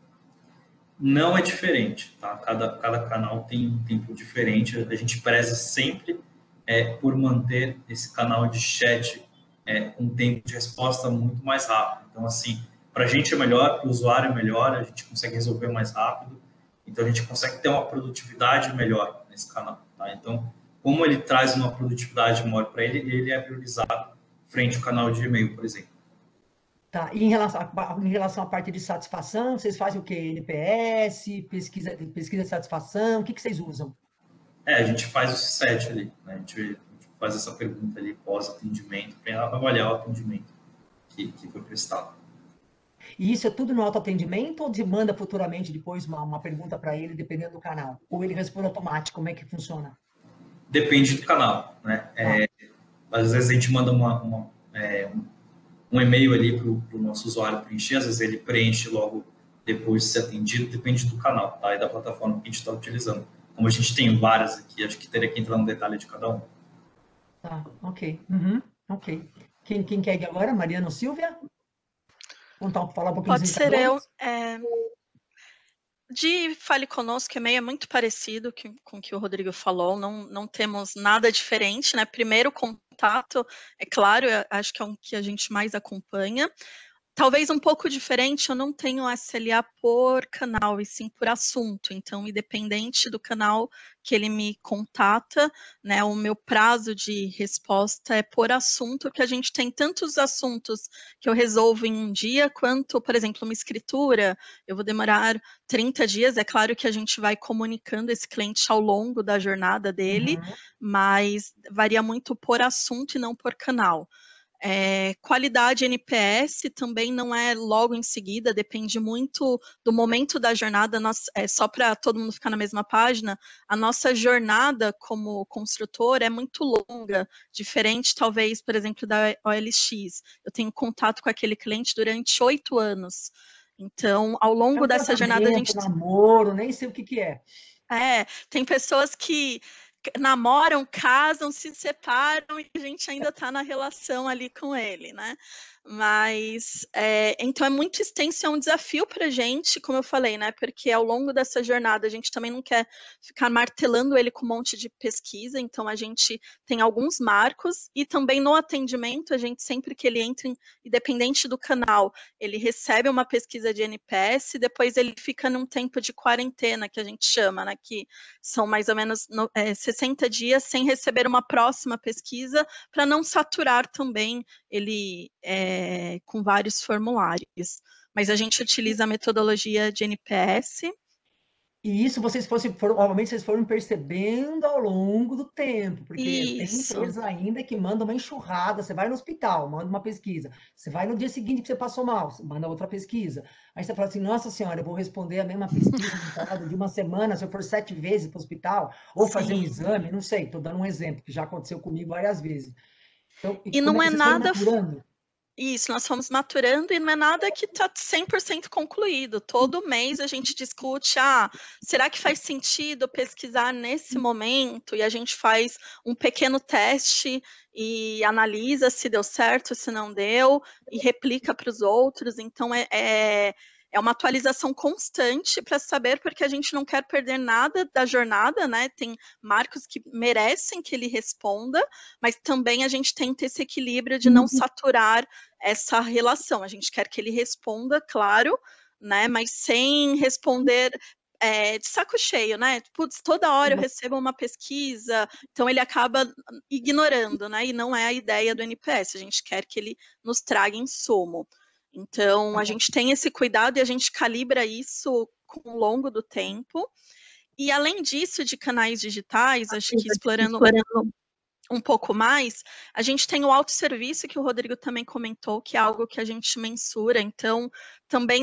Não é diferente, tá? Cada canal tem um tempo diferente. A gente preza sempre por manter esse canal de chat com um tempo de resposta muito mais rápido. Então, assim, para a gente é melhor, para o usuário é melhor, a gente consegue resolver mais rápido. Então, a gente consegue ter uma produtividade melhor nesse canal, tá? Então, como ele traz uma produtividade maior para ele, ele é priorizado frente ao canal de e-mail, por exemplo. Tá. E em relação à parte de satisfação, vocês fazem o quê? NPS, pesquisa de satisfação, o que vocês usam? A gente faz o C7 ali, né? A gente faz essa pergunta ali pós-atendimento, para avaliar o atendimento que foi prestado. E isso é tudo no autoatendimento ou manda futuramente depois uma pergunta para ele, dependendo do canal? Ou ele responde automático? Como é que funciona? Depende do canal, né? Às vezes a gente manda um e-mail ali para o nosso usuário preencher, às vezes ele preenche logo depois de ser atendido, depende do canal, tá? E da plataforma que a gente está utilizando. Como a gente tem várias aqui, acho que teria que entrar no detalhe de cada um. Tá, ok. Ok. Quem quer ir agora? Mariana ou Silvia? Falar um pouquinho Pode dos ser eu. indicadores? De Fale Conosco, e-mail é muito parecido com o que o Rodrigo falou, não temos nada diferente, né? Primeiro, contato, é claro, acho que é um que a gente mais acompanha. Talvez um pouco diferente, eu não tenho SLA por canal, e sim por assunto. Então, independente do canal que ele me contata, né, o meu prazo de resposta é por assunto, que a gente tem tantos assuntos que eu resolvo em um dia, quanto, por exemplo, uma escritura, eu vou demorar 30 dias. É claro que a gente vai comunicando esse cliente ao longo da jornada dele, mas varia muito por assunto e não por canal. Qualidade NPS também não é logo em seguida, depende muito do momento da jornada. Só para todo mundo ficar na mesma página, a nossa jornada como construtor é muito longa, diferente talvez, por exemplo, da OLX. Eu tenho contato com aquele cliente durante 8 anos. Então, ao longo dessa jornada, a gente... namoro, nem sei o que é. Tem pessoas que namoram, casam, se separam e a gente ainda está na relação ali com ele, né? Mas, então é muito extenso, é um desafio para a gente, como eu falei, né? Porque ao longo dessa jornada a gente também não quer ficar martelando ele com um monte de pesquisa, então a gente tem alguns marcos, e também no atendimento, a gente sempre que ele entra, independente do canal, ele recebe uma pesquisa de NPS, e depois ele fica num tempo de quarentena, que a gente chama, né? Que são mais ou menos 60 dias sem receber uma próxima pesquisa, para não saturar também ele com vários formulários. Mas a gente utiliza a metodologia de NPS. E isso obviamente vocês foram percebendo ao longo do tempo, porque tem Isso. empresas ainda que mandam uma enxurrada. Você vai no hospital, manda uma pesquisa. Você vai no dia seguinte que você passou mal, você manda outra pesquisa. Aí você fala assim, nossa senhora, eu vou responder a mesma pesquisa no prazo de uma semana, se eu for 7 vezes para o hospital, ou fazer um exame, não sei, estou dando um exemplo, que já aconteceu comigo várias vezes. Então, E não é vocês foram nada... maturando? Isso, nós fomos maturando, e não é nada que está 100% concluído. Todo mês a gente discute, será que faz sentido pesquisar nesse momento? E a gente faz um pequeno teste e analisa se deu certo, se não deu, e replica para os outros. Então, é uma atualização constante para saber, porque a gente não quer perder nada da jornada, né? Tem marcos que merecem que ele responda, mas também a gente tenta esse equilíbrio de não saturar essa relação. A gente quer que ele responda, claro, né? Mas sem responder de saco cheio, né? Putz, toda hora eu recebo uma pesquisa, então ele acaba ignorando, né? E não é a ideia do NPS. A gente quer que ele nos traga insumo. Então, a gente tem esse cuidado e a gente calibra isso com o longo do tempo. E, além disso, de canais digitais, acho que explorando um pouco mais, a gente tem o autosserviço, que o Rodrigo também comentou, que é algo que a gente mensura. Então, também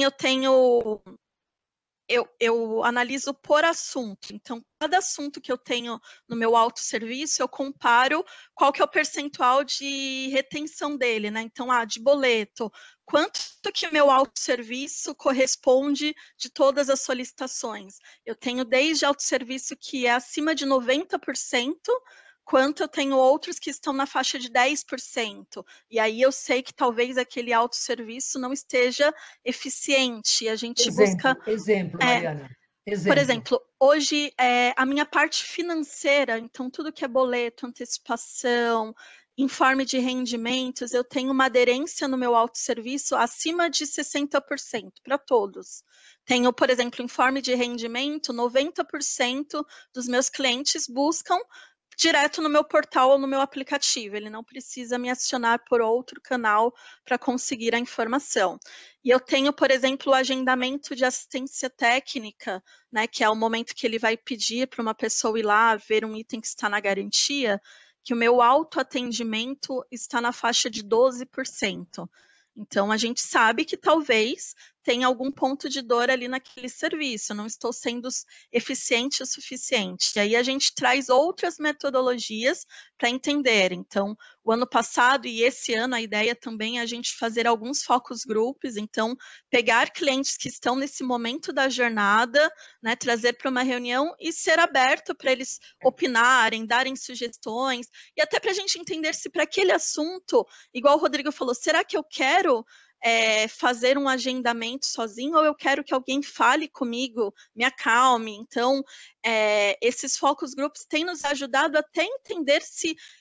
eu analiso por assunto. Então, cada assunto que eu tenho no meu autosserviço, eu comparo qual que é o percentual de retenção dele, né? Então, de boleto, quanto que o meu autosserviço corresponde de todas as solicitações? Eu tenho desde autosserviço que é acima de 90%, quanto eu tenho outros que estão na faixa de 10%. E aí eu sei que talvez aquele autosserviço não esteja eficiente. A gente busca... Exemplo, Mariana. Por exemplo, hoje a minha parte financeira, então tudo que é boleto, antecipação, informe de rendimentos, eu tenho uma aderência no meu autosserviço acima de 60% para todos. Tenho, por exemplo, informe de rendimento, 90% dos meus clientes buscam direto no meu portal ou no meu aplicativo. Ele não precisa me acionar por outro canal para conseguir a informação. E eu tenho, por exemplo, o agendamento de assistência técnica, né, que é o momento que ele vai pedir para uma pessoa ir lá ver um item que está na garantia, que o meu autoatendimento está na faixa de 12%. Então, a gente sabe que talvez tenha algum ponto de dor ali naquele serviço, não estou sendo eficiente o suficiente. E aí a gente traz outras metodologias para entender. Então, o ano passado e esse ano, a ideia também é a gente fazer alguns focus groups, então, pegar clientes que estão nesse momento da jornada, né, trazer para uma reunião e ser aberto para eles opinarem, darem sugestões, e até para a gente entender se para aquele assunto, igual o Rodrigo falou, será que eu quero fazer um agendamento sozinho, ou eu quero que alguém fale comigo, me acalme? Então, esses focus groups têm nos ajudado até entender se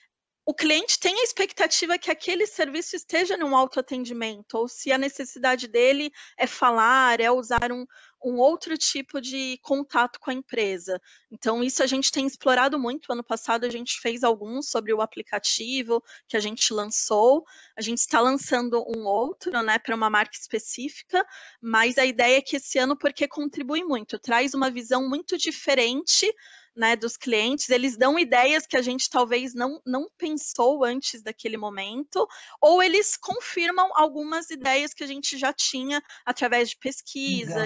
o cliente tem a expectativa que aquele serviço esteja num autoatendimento, ou se a necessidade dele é falar, é usar um outro tipo de contato com a empresa. Então, isso a gente tem explorado muito. Ano passado, a gente fez alguns sobre o aplicativo que a gente lançou. A gente está lançando um outro, né, para uma marca específica, mas a ideia é que esse ano, porque contribui muito, traz uma visão muito diferente, né, dos clientes, eles dão ideias que a gente talvez não pensou antes daquele momento, ou eles confirmam algumas ideias que a gente já tinha através de pesquisa, Legal.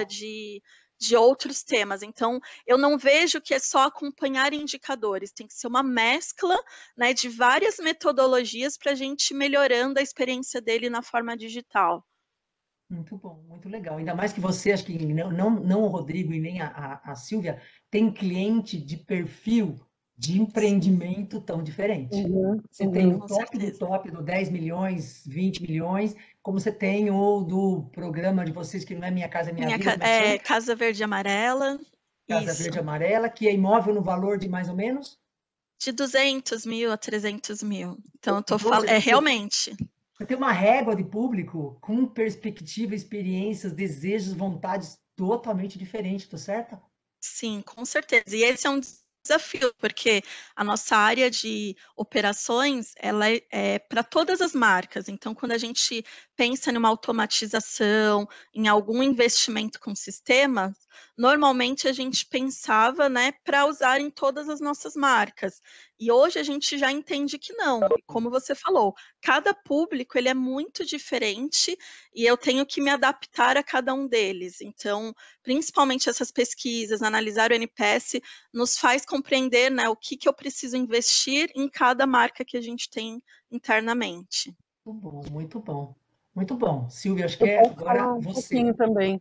de outros temas. Então, eu não vejo que é só acompanhar indicadores, tem que ser uma mescla, né, de várias metodologias para a gente ir melhorando a experiência dele na forma digital. Muito bom, muito legal. Ainda mais que você, acho que não o Rodrigo e nem a Silvia, tem cliente de perfil de empreendimento tão diferente. Você tem o Com top do certeza. top do 10 milhões, 20 milhões, como você tem o do programa de vocês, que não é Minha Casa Minha Vida, como é que chama? Casa Verde e Amarela, Casa isso. Verde e Amarela, que é imóvel no valor de mais ou menos? De 200 mil a 300 mil. Então, eu tô Então, falando, realmente. você tem uma régua de público com perspectiva, experiências, desejos, vontades totalmente diferentes, tá certo? Sim, com certeza. E esse é um desafio, porque a nossa área de operações, ela é para todas as marcas. Então, quando a gente pensa numa automatização, em algum investimento com sistemas, normalmente a gente pensava, né, para usar em todas as nossas marcas. E hoje a gente já entende que não. Como você falou, cada público ele é muito diferente e eu tenho que me adaptar a cada um deles. Então, principalmente essas pesquisas, analisar o NPS, nos faz compreender, né, o que eu preciso investir em cada marca que a gente tem internamente. Muito bom, muito bom. Muito bom. Silvia, acho que Eu é posso agora falar um você. pouquinho também.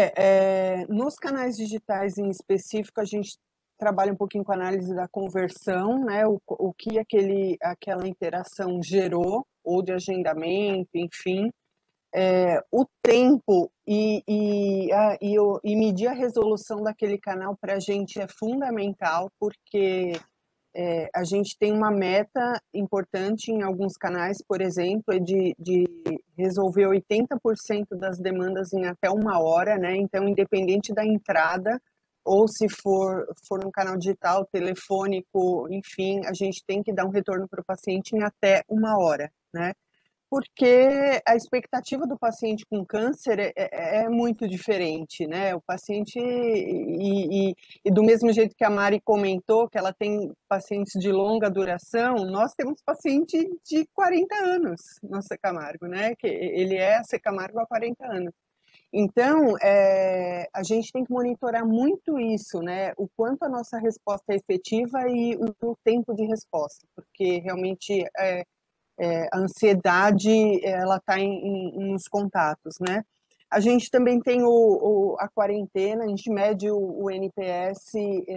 Nos canais digitais em específico, a gente trabalha um pouquinho com a análise da conversão, né? O que aquela interação gerou, ou de agendamento, enfim. O tempo e medir a resolução daquele canal para a gente é fundamental, porque a gente tem uma meta importante em alguns canais, por exemplo, é de resolver 80% das demandas em até 1 hora, né? Então, independente da entrada, ou se for um canal digital, telefônico, enfim, a gente tem que dar um retorno para o paciente em até 1 hora, né? Porque a expectativa do paciente com câncer é muito diferente, né? O paciente, e do mesmo jeito que a Mari comentou, que ela tem pacientes de longa duração, nós temos paciente de 40 anos no Secamargo, né? Que ele é Secamargo há 40 anos. Então, a gente tem que monitorar muito isso, né? O quanto a nossa resposta é efetiva e o tempo de resposta, porque realmente a ansiedade, ela está nos contatos, né? A gente também tem a quarentena, a gente mede o NPS,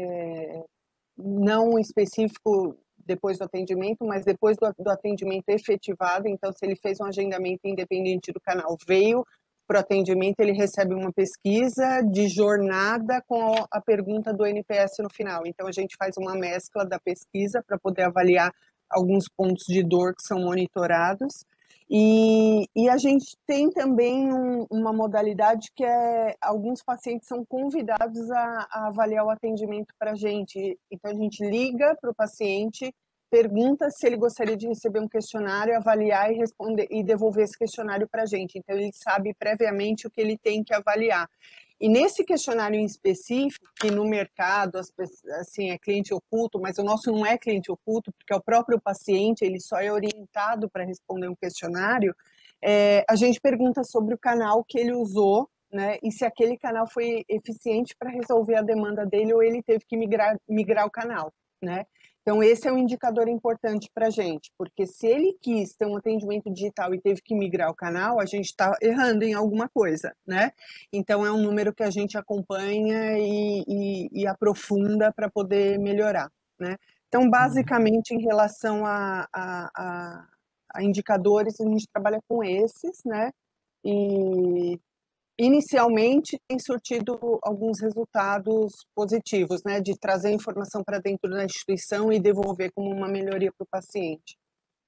não específico depois do atendimento, mas depois do atendimento efetivado. Então, se ele fez um agendamento independente do canal, veio para o atendimento, ele recebe uma pesquisa de jornada com a pergunta do NPS no final. Então, a gente faz uma mescla da pesquisa para poder avaliar alguns pontos de dor que são monitorados. E a gente tem também uma modalidade que alguns pacientes são convidados a avaliar o atendimento para a gente. Então, a gente liga para o paciente, pergunta se ele gostaria de receber um questionário, avaliar e responder e devolver esse questionário para a gente. Então, ele sabe previamente o que ele tem que avaliar. E nesse questionário em específico, que no mercado assim, é cliente oculto, mas o nosso não é cliente oculto, porque é o próprio paciente, ele só é orientado para responder um questionário, a gente pergunta sobre o canal que ele usou, né, e se aquele canal foi eficiente para resolver a demanda dele ou ele teve que migrar o canal, né? Então, esse é um indicador importante para a gente, porque se ele quis ter um atendimento digital e teve que migrar o canal, a gente está errando em alguma coisa, né? Então, é um número que a gente acompanha e aprofunda para poder melhorar, né? Então, basicamente, em relação a indicadores, a gente trabalha com esses, né? E inicialmente tem surtido alguns resultados positivos, né, de trazer informação para dentro da instituição e devolver como uma melhoria para o paciente.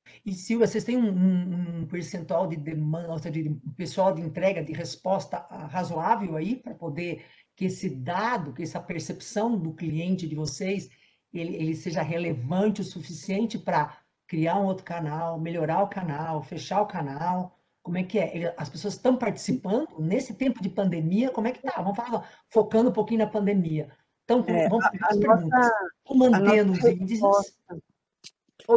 E Silvia, vocês têm um percentual de demanda, ou seja, de pessoal de entrega, de resposta razoável aí, para poder que esse dado, que essa percepção do cliente de vocês, ele seja relevante o suficiente para criar um outro canal, melhorar o canal, fechar o canal? Como é que é? As pessoas estão participando nesse tempo de pandemia? Como é que tá? Vamos falar, focando um pouquinho na pandemia. Então, É, vamos fazer a duas perguntas. nossa, Estão a nossa mantendo os índices? resposta, Ou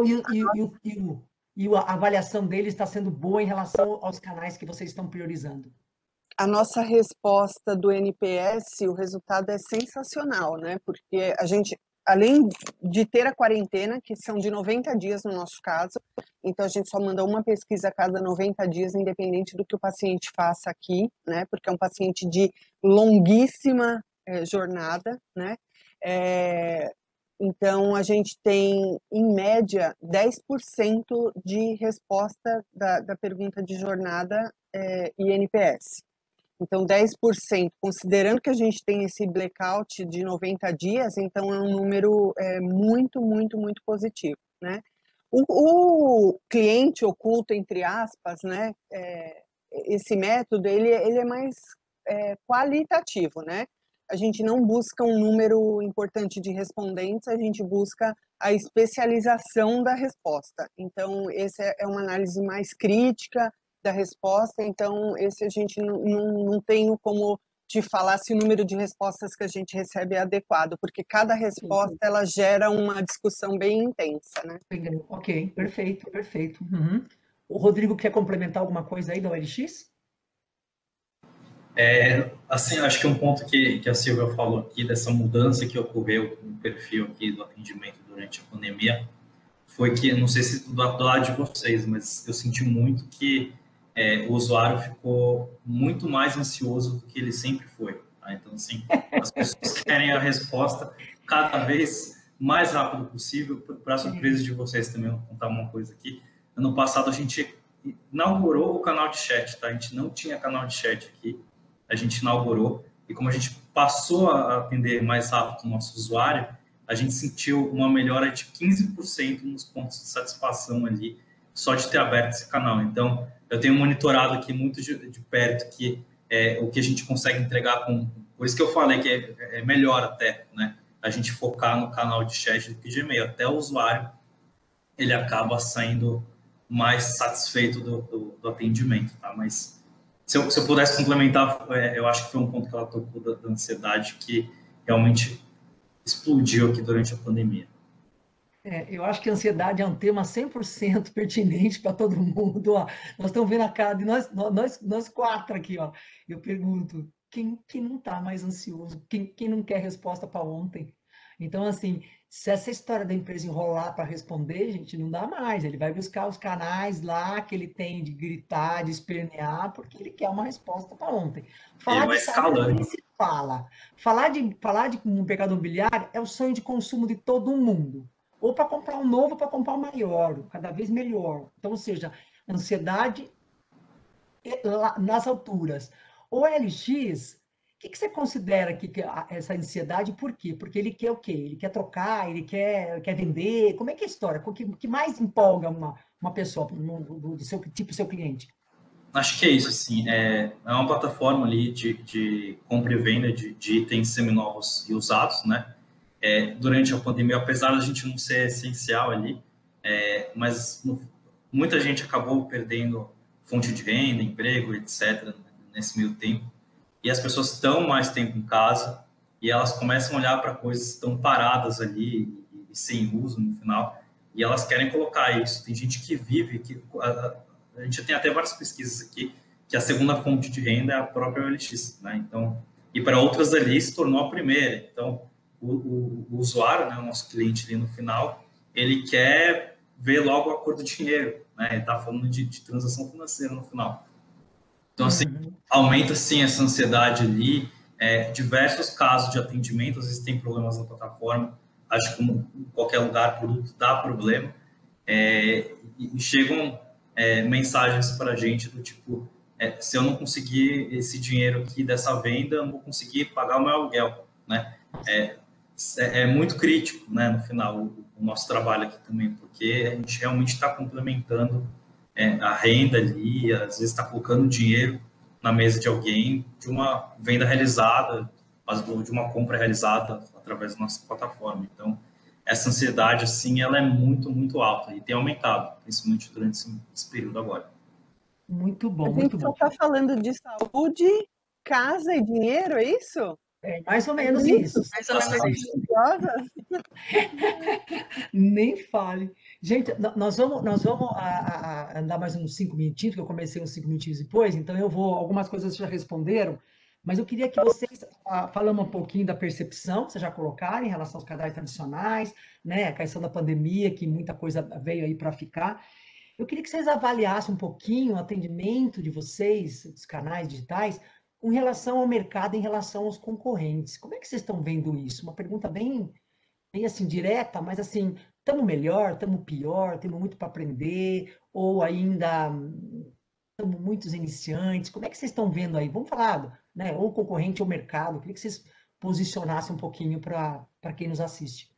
a avaliação deles está sendo boa em relação aos canais que vocês estão priorizando? a nossa resposta do NPS, o resultado é sensacional, né? Porque a gente, além de ter a quarentena, que são de 90 dias no nosso caso, então a gente só manda uma pesquisa a cada 90 dias, independente do que o paciente faça aqui, né? Porque é um paciente de longuíssima jornada, né? Então, a gente tem, em média, 10% de resposta da pergunta de jornada e NPS. Então, 10%, considerando que a gente tem esse blackout de 90 dias, então é um número muito, muito, muito positivo, né? O cliente oculto, entre aspas, né? Esse método, ele é mais qualitativo, né? A gente não busca um número importante de respondentes, a gente busca a especialização da resposta. Então, essa é uma análise mais crítica da resposta, então esse a gente não tem como te falar se o número de respostas que a gente recebe é adequado, porque cada resposta ela gera uma discussão bem intensa, né? Ok, perfeito, perfeito. Uhum. O Rodrigo quer complementar alguma coisa aí da OLX? Assim, acho que um ponto que a Silvia falou aqui, dessa mudança que ocorreu no perfil aqui do atendimento durante a pandemia, foi que, não sei se do lado de vocês, mas eu senti muito que o usuário ficou muito mais ansioso do que ele sempre foi. Tá? Então, assim, as pessoas querem a resposta cada vez mais rápido possível. Para surpresa de vocês também, vou contar uma coisa aqui. Ano passado, a gente inaugurou o canal de chat, tá? A gente não tinha canal de chat aqui. A gente inaugurou, e como a gente passou a atender mais rápido o nosso usuário, a gente sentiu uma melhora de 15% nos pontos de satisfação ali, só de ter aberto esse canal. Então, eu tenho monitorado aqui muito de perto que o que a gente consegue entregar com... Por isso que eu falei que é melhor até, né? A gente focar no canal de chat do que Gmail. Até o usuário, ele acaba saindo mais satisfeito do atendimento, tá? Mas se eu pudesse complementar, eu acho que foi um ponto que ela tocou da ansiedade que realmente explodiu aqui durante a pandemia. Eu acho que a ansiedade é um tema 100% pertinente para todo mundo. Ó. Nós estamos vendo a cara de nós quatro aqui. Ó. Eu pergunto, quem não está mais ansioso? Quem não quer resposta para ontem? Então, assim, se essa história da empresa enrolar para responder, gente, não dá mais. Ele vai buscar os canais lá que ele tem de gritar, de espernear, porque ele quer uma resposta para ontem. Ele Falar vai de saúde nem escalando. se fala. Falar de um mercado imobiliário é o sonho de consumo de todo mundo. Ou para comprar um novo, ou para comprar um maior, cada vez melhor. Então, ou seja, ansiedade nas alturas. O LX, o que você considera que essa ansiedade? Por quê? Porque ele quer o quê? Ele quer trocar, ele quer vender? Como é que é a história? O que mais empolga uma pessoa do seu tipo, seu cliente? Acho que é isso, assim, é uma plataforma ali de compra e venda de itens seminovos e usados, né? Durante a pandemia, apesar da gente não ser essencial ali, mas muita gente acabou perdendo fonte de renda, emprego, etc., nesse meio tempo. E as pessoas estão mais tempo em casa e elas começam a olhar para coisas que estão paradas ali e sem uso no final, e elas querem colocar isso. Tem gente que vive, a gente tem até várias pesquisas aqui, que a segunda fonte de renda é a própria OLX, né? Então, e para outras ali se tornou a primeira. Então, o usuário, né, o nosso cliente ali no final, ele quer ver logo a cor do dinheiro, né? Ele está falando de transação financeira no final. Então, assim, aumenta, sim, essa ansiedade ali. Diversos casos de atendimento, às vezes tem problemas na plataforma, acho que como em qualquer lugar, produto dá problema. E chegam mensagens para a gente do tipo, se eu não conseguir esse dinheiro aqui dessa venda, eu não vou conseguir pagar o meu aluguel, né? É muito crítico, né, no final. o nosso trabalho aqui também, porque a gente realmente está complementando a renda ali, às vezes está colocando dinheiro na mesa de alguém, de uma venda realizada, de uma compra realizada através da nossa plataforma. Então, essa ansiedade, assim, ela é muito, muito alta e tem aumentado, principalmente durante esse período agora. Muito A bom, gente muito só bom. está falando de saúde, casa e dinheiro, é isso? É mais ou É menos isso? isso. Mais ou menos Bastante. isso. Ansiosas? Nem fale. Gente, nós vamos andar mais uns 5 minutinhos, que eu comecei uns 5 minutinhos depois, então eu vou, algumas coisas já responderam, mas eu queria que vocês, falando um pouquinho da percepção, que vocês já colocaram em relação aos canais tradicionais, né, a questão da pandemia, que muita coisa veio aí para ficar. Eu queria que vocês avaliassem um pouquinho o atendimento de vocês, dos canais digitais, com relação ao mercado, em relação aos concorrentes. Como é que vocês estão vendo isso? Uma pergunta bem assim, direta, mas assim, estamos melhor, estamos pior, temos muito para aprender, ou ainda estamos muitos iniciantes. Como é que vocês estão vendo aí? Vamos falar, né? Ou concorrente ou mercado. Eu queria que vocês posicionassem um pouquinho para quem nos assiste.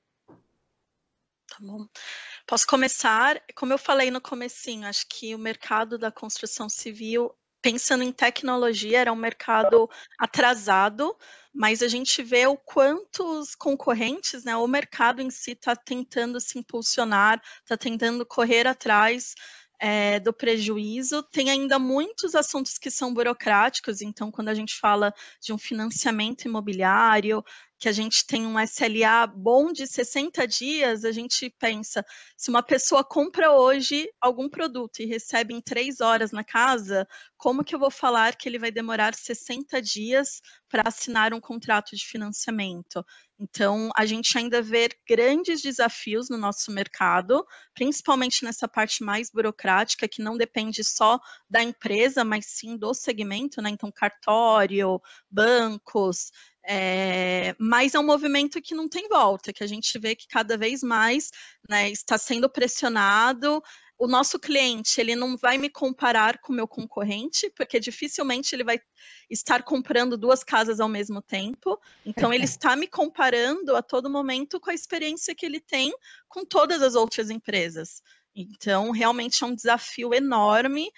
Tá bom. Posso começar? Como eu falei no comecinho, acho que o mercado da construção civil, pensando em tecnologia, era um mercado atrasado, mas a gente vê o quanto os concorrentes, né, o mercado em si está tentando se impulsionar, está tentando correr atrás do prejuízo. Tem ainda muitos assuntos que são burocráticos, então quando a gente fala de um financiamento imobiliário, que a gente tem um SLA bom de 60 dias, a gente pensa, se uma pessoa compra hoje algum produto e recebe em 3 horas na casa, como que eu vou falar que ele vai demorar 60 dias para assinar um contrato de financiamento? Então, a gente ainda vê grandes desafios no nosso mercado, principalmente nessa parte mais burocrática, que não depende só da empresa, mas sim do segmento, né? Então, cartório, bancos, mas é um movimento que não tem volta, que a gente vê que cada vez mais, né, está sendo pressionado. O nosso cliente, ele não vai me comparar com o meu concorrente, porque dificilmente ele vai estar comprando 2 casas ao mesmo tempo. Então, ele está me comparando a todo momento com a experiência que ele tem com todas as outras empresas. Então, realmente é um desafio enorme.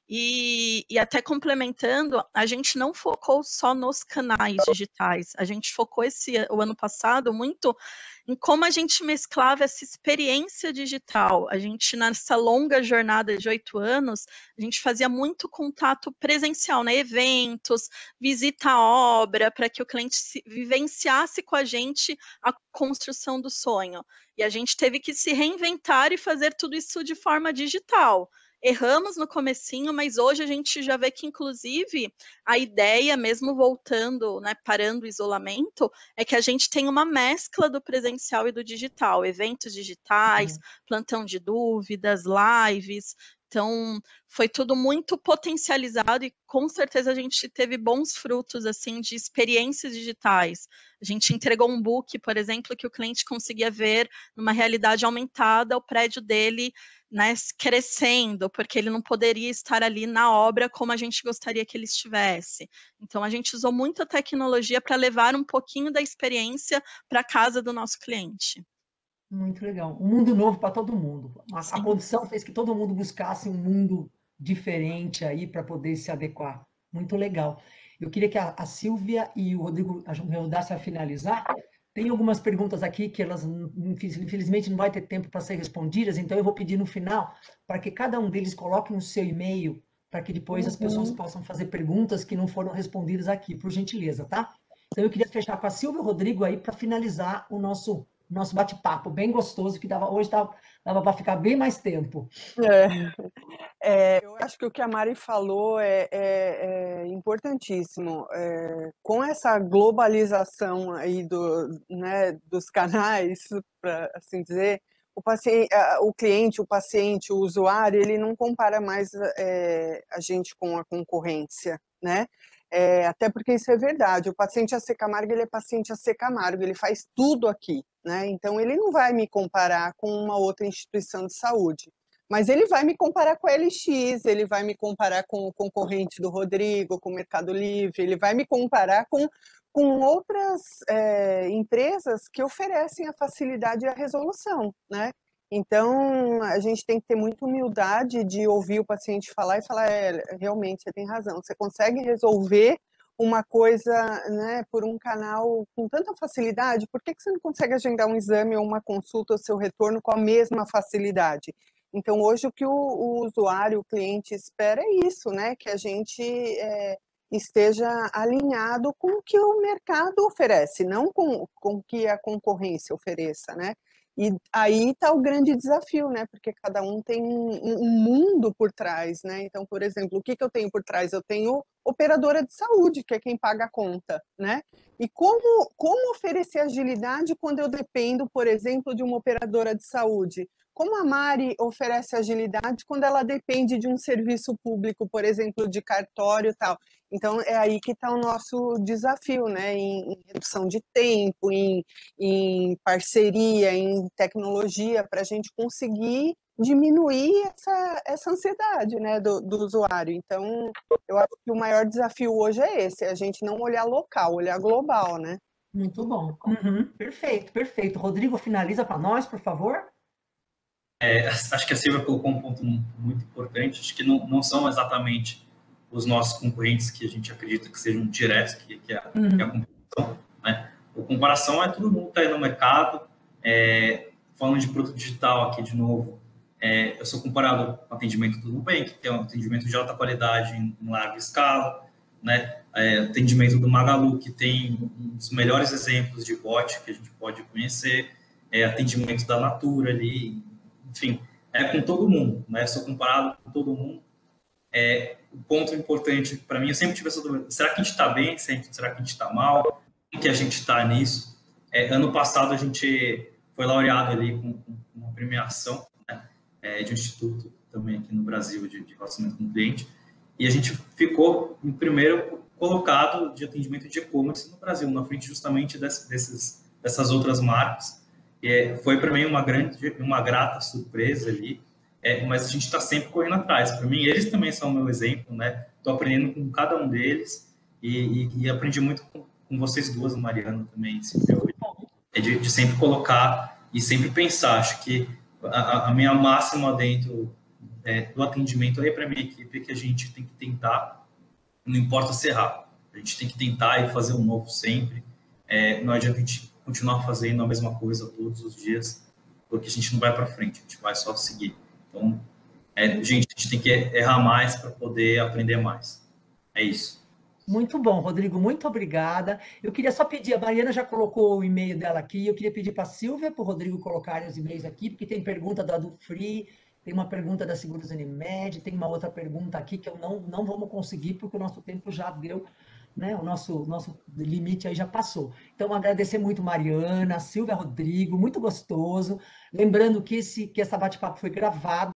E até complementando, a gente não focou só nos canais digitais, a gente focou o ano passado muito em como a gente mesclava essa experiência digital. A gente, nessa longa jornada de 8 anos, a gente fazia muito contato presencial, né? Eventos, visita à obra, para que o cliente vivenciasse com a gente a construção do sonho. E a gente teve que se reinventar e fazer tudo isso de forma digital. Erramos no comecinho, mas hoje a gente já vê que, inclusive, a ideia, mesmo voltando, né, parando o isolamento, é que a gente tem uma mescla do presencial e do digital, eventos digitais, plantão de dúvidas, lives. Então, foi tudo muito potencializado e com certeza a gente teve bons frutos assim de experiências digitais. A gente entregou um book, por exemplo, que o cliente conseguia ver numa realidade aumentada o prédio dele, né, crescendo, porque ele não poderia estar ali na obra como a gente gostaria que ele estivesse. Então, a gente usou muita tecnologia para levar um pouquinho da experiência para a casa do nosso cliente. Muito legal. Um mundo novo para todo mundo. A Sim. condição fez que todo mundo buscasse um mundo diferente aí para poder se adequar. Muito legal. Eu queria que a Silvia e o Rodrigo me ajudassem a finalizar. Tem algumas perguntas aqui que elas, infelizmente, não vai ter tempo para ser respondidas, então eu vou pedir no final para que cada um deles coloque no seu e-mail, para que depois as pessoas possam fazer perguntas que não foram respondidas aqui, por gentileza, tá? Então eu queria fechar com a Silvia e o Rodrigo aí para finalizar o nosso bate-papo bem gostoso, que hoje dava para ficar bem mais tempo. Eu acho que o que a Mari falou é importantíssimo. Com essa globalização aí né, dos canais, para assim dizer, o cliente, o paciente, o usuário, ele não compara mais a gente com a concorrência, né? Até porque isso é verdade. O paciente AC Camargo, ele é paciente AC Camargo, ele faz tudo aqui, né? Então, ele não vai me comparar com uma outra instituição de saúde. Mas ele vai me comparar com a LX, ele vai me comparar com o concorrente do Rodrigo, com o Mercado Livre, ele vai me comparar com com outras empresas que oferecem a facilidade e a resolução, né? Então, a gente tem que ter muita humildade de ouvir o paciente falar e falar, realmente, você tem razão, você consegue resolver uma coisa, né, por um canal com tanta facilidade, por que você não consegue agendar um exame ou uma consulta ou seu retorno com a mesma facilidade? Então, hoje, o que o usuário, o cliente espera é isso, né, que a gente esteja alinhado com o que o mercado oferece, não com o que a concorrência ofereça, né? E aí está o grande desafio, né? Porque cada um tem um mundo por trás, né? Então, por exemplo, o que eu tenho por trás? Eu tenho operadora de saúde, que é quem paga a conta, né? E como oferecer agilidade quando eu dependo, por exemplo, de uma operadora de saúde? Como a Mari oferece agilidade quando ela depende de um serviço público, por exemplo, de cartório e tal? Então, é aí que está o nosso desafio, né? Em redução de tempo, em parceria, em tecnologia, para a gente conseguir diminuir essa ansiedade, né, do usuário. Então, eu acho que o maior desafio hoje é esse, é a gente não olhar local, olhar global, né? Muito bom. Uhum, perfeito, perfeito. Rodrigo, finaliza para nós, por favor. Acho que a Silvia colocou um ponto muito importante, acho que não são exatamente os nossos concorrentes que a gente acredita que sejam diretos, que é a comparação, né? A comparação é todo mundo está aí no mercado, falando de produto digital aqui de novo, eu sou comparado com o atendimento do Nubank, que é um atendimento de alta qualidade em larga escala, né? Atendimento do Magalu, que tem um dos melhores exemplos de bot que a gente pode conhecer, atendimento da Natura ali, enfim, com todo mundo, né? Sou comparado com todo mundo. O ponto importante para mim, eu sempre tive essa dúvida, será que a gente está bem? Será que a gente está mal? Como que a gente está nisso? Ano passado a gente foi laureado ali com uma premiação, né, de um instituto também aqui no Brasil de relacionamento com o cliente, e a gente ficou em primeiro colocado de atendimento de e-commerce no Brasil, na frente justamente dessas outras marcas. Foi para mim uma grata surpresa ali, mas a gente está sempre correndo atrás. Para mim, eles também são o meu exemplo, né? Estou aprendendo com cada um deles e aprendi muito com vocês duas, Mariana também, de sempre colocar e sempre pensar. Acho que a minha máxima dentro do atendimento aí para minha equipe é que a gente tem que tentar, não importa se errar, a gente tem que tentar e fazer um novo sempre. Não adianta a gente continuar fazendo a mesma coisa todos os dias, porque a gente não vai para frente, a gente vai só seguir. Então, gente, a gente tem que errar mais para poder aprender mais. É isso. Muito bom, Rodrigo, muito obrigada. Eu queria só pedir, a Mariana já colocou o e-mail dela aqui, eu queria pedir para a Silvia, para o Rodrigo colocarem os e-mails aqui, porque tem pergunta da Dufree, tem uma pergunta da Seguros Unimed, tem uma outra pergunta aqui que eu não vamos conseguir, porque o nosso tempo já deu, né? O nosso limite aí já passou. Então, agradecer muito Mariana, Silvia, Rodrigo, muito gostoso. Lembrando que essa bate-papo foi gravado.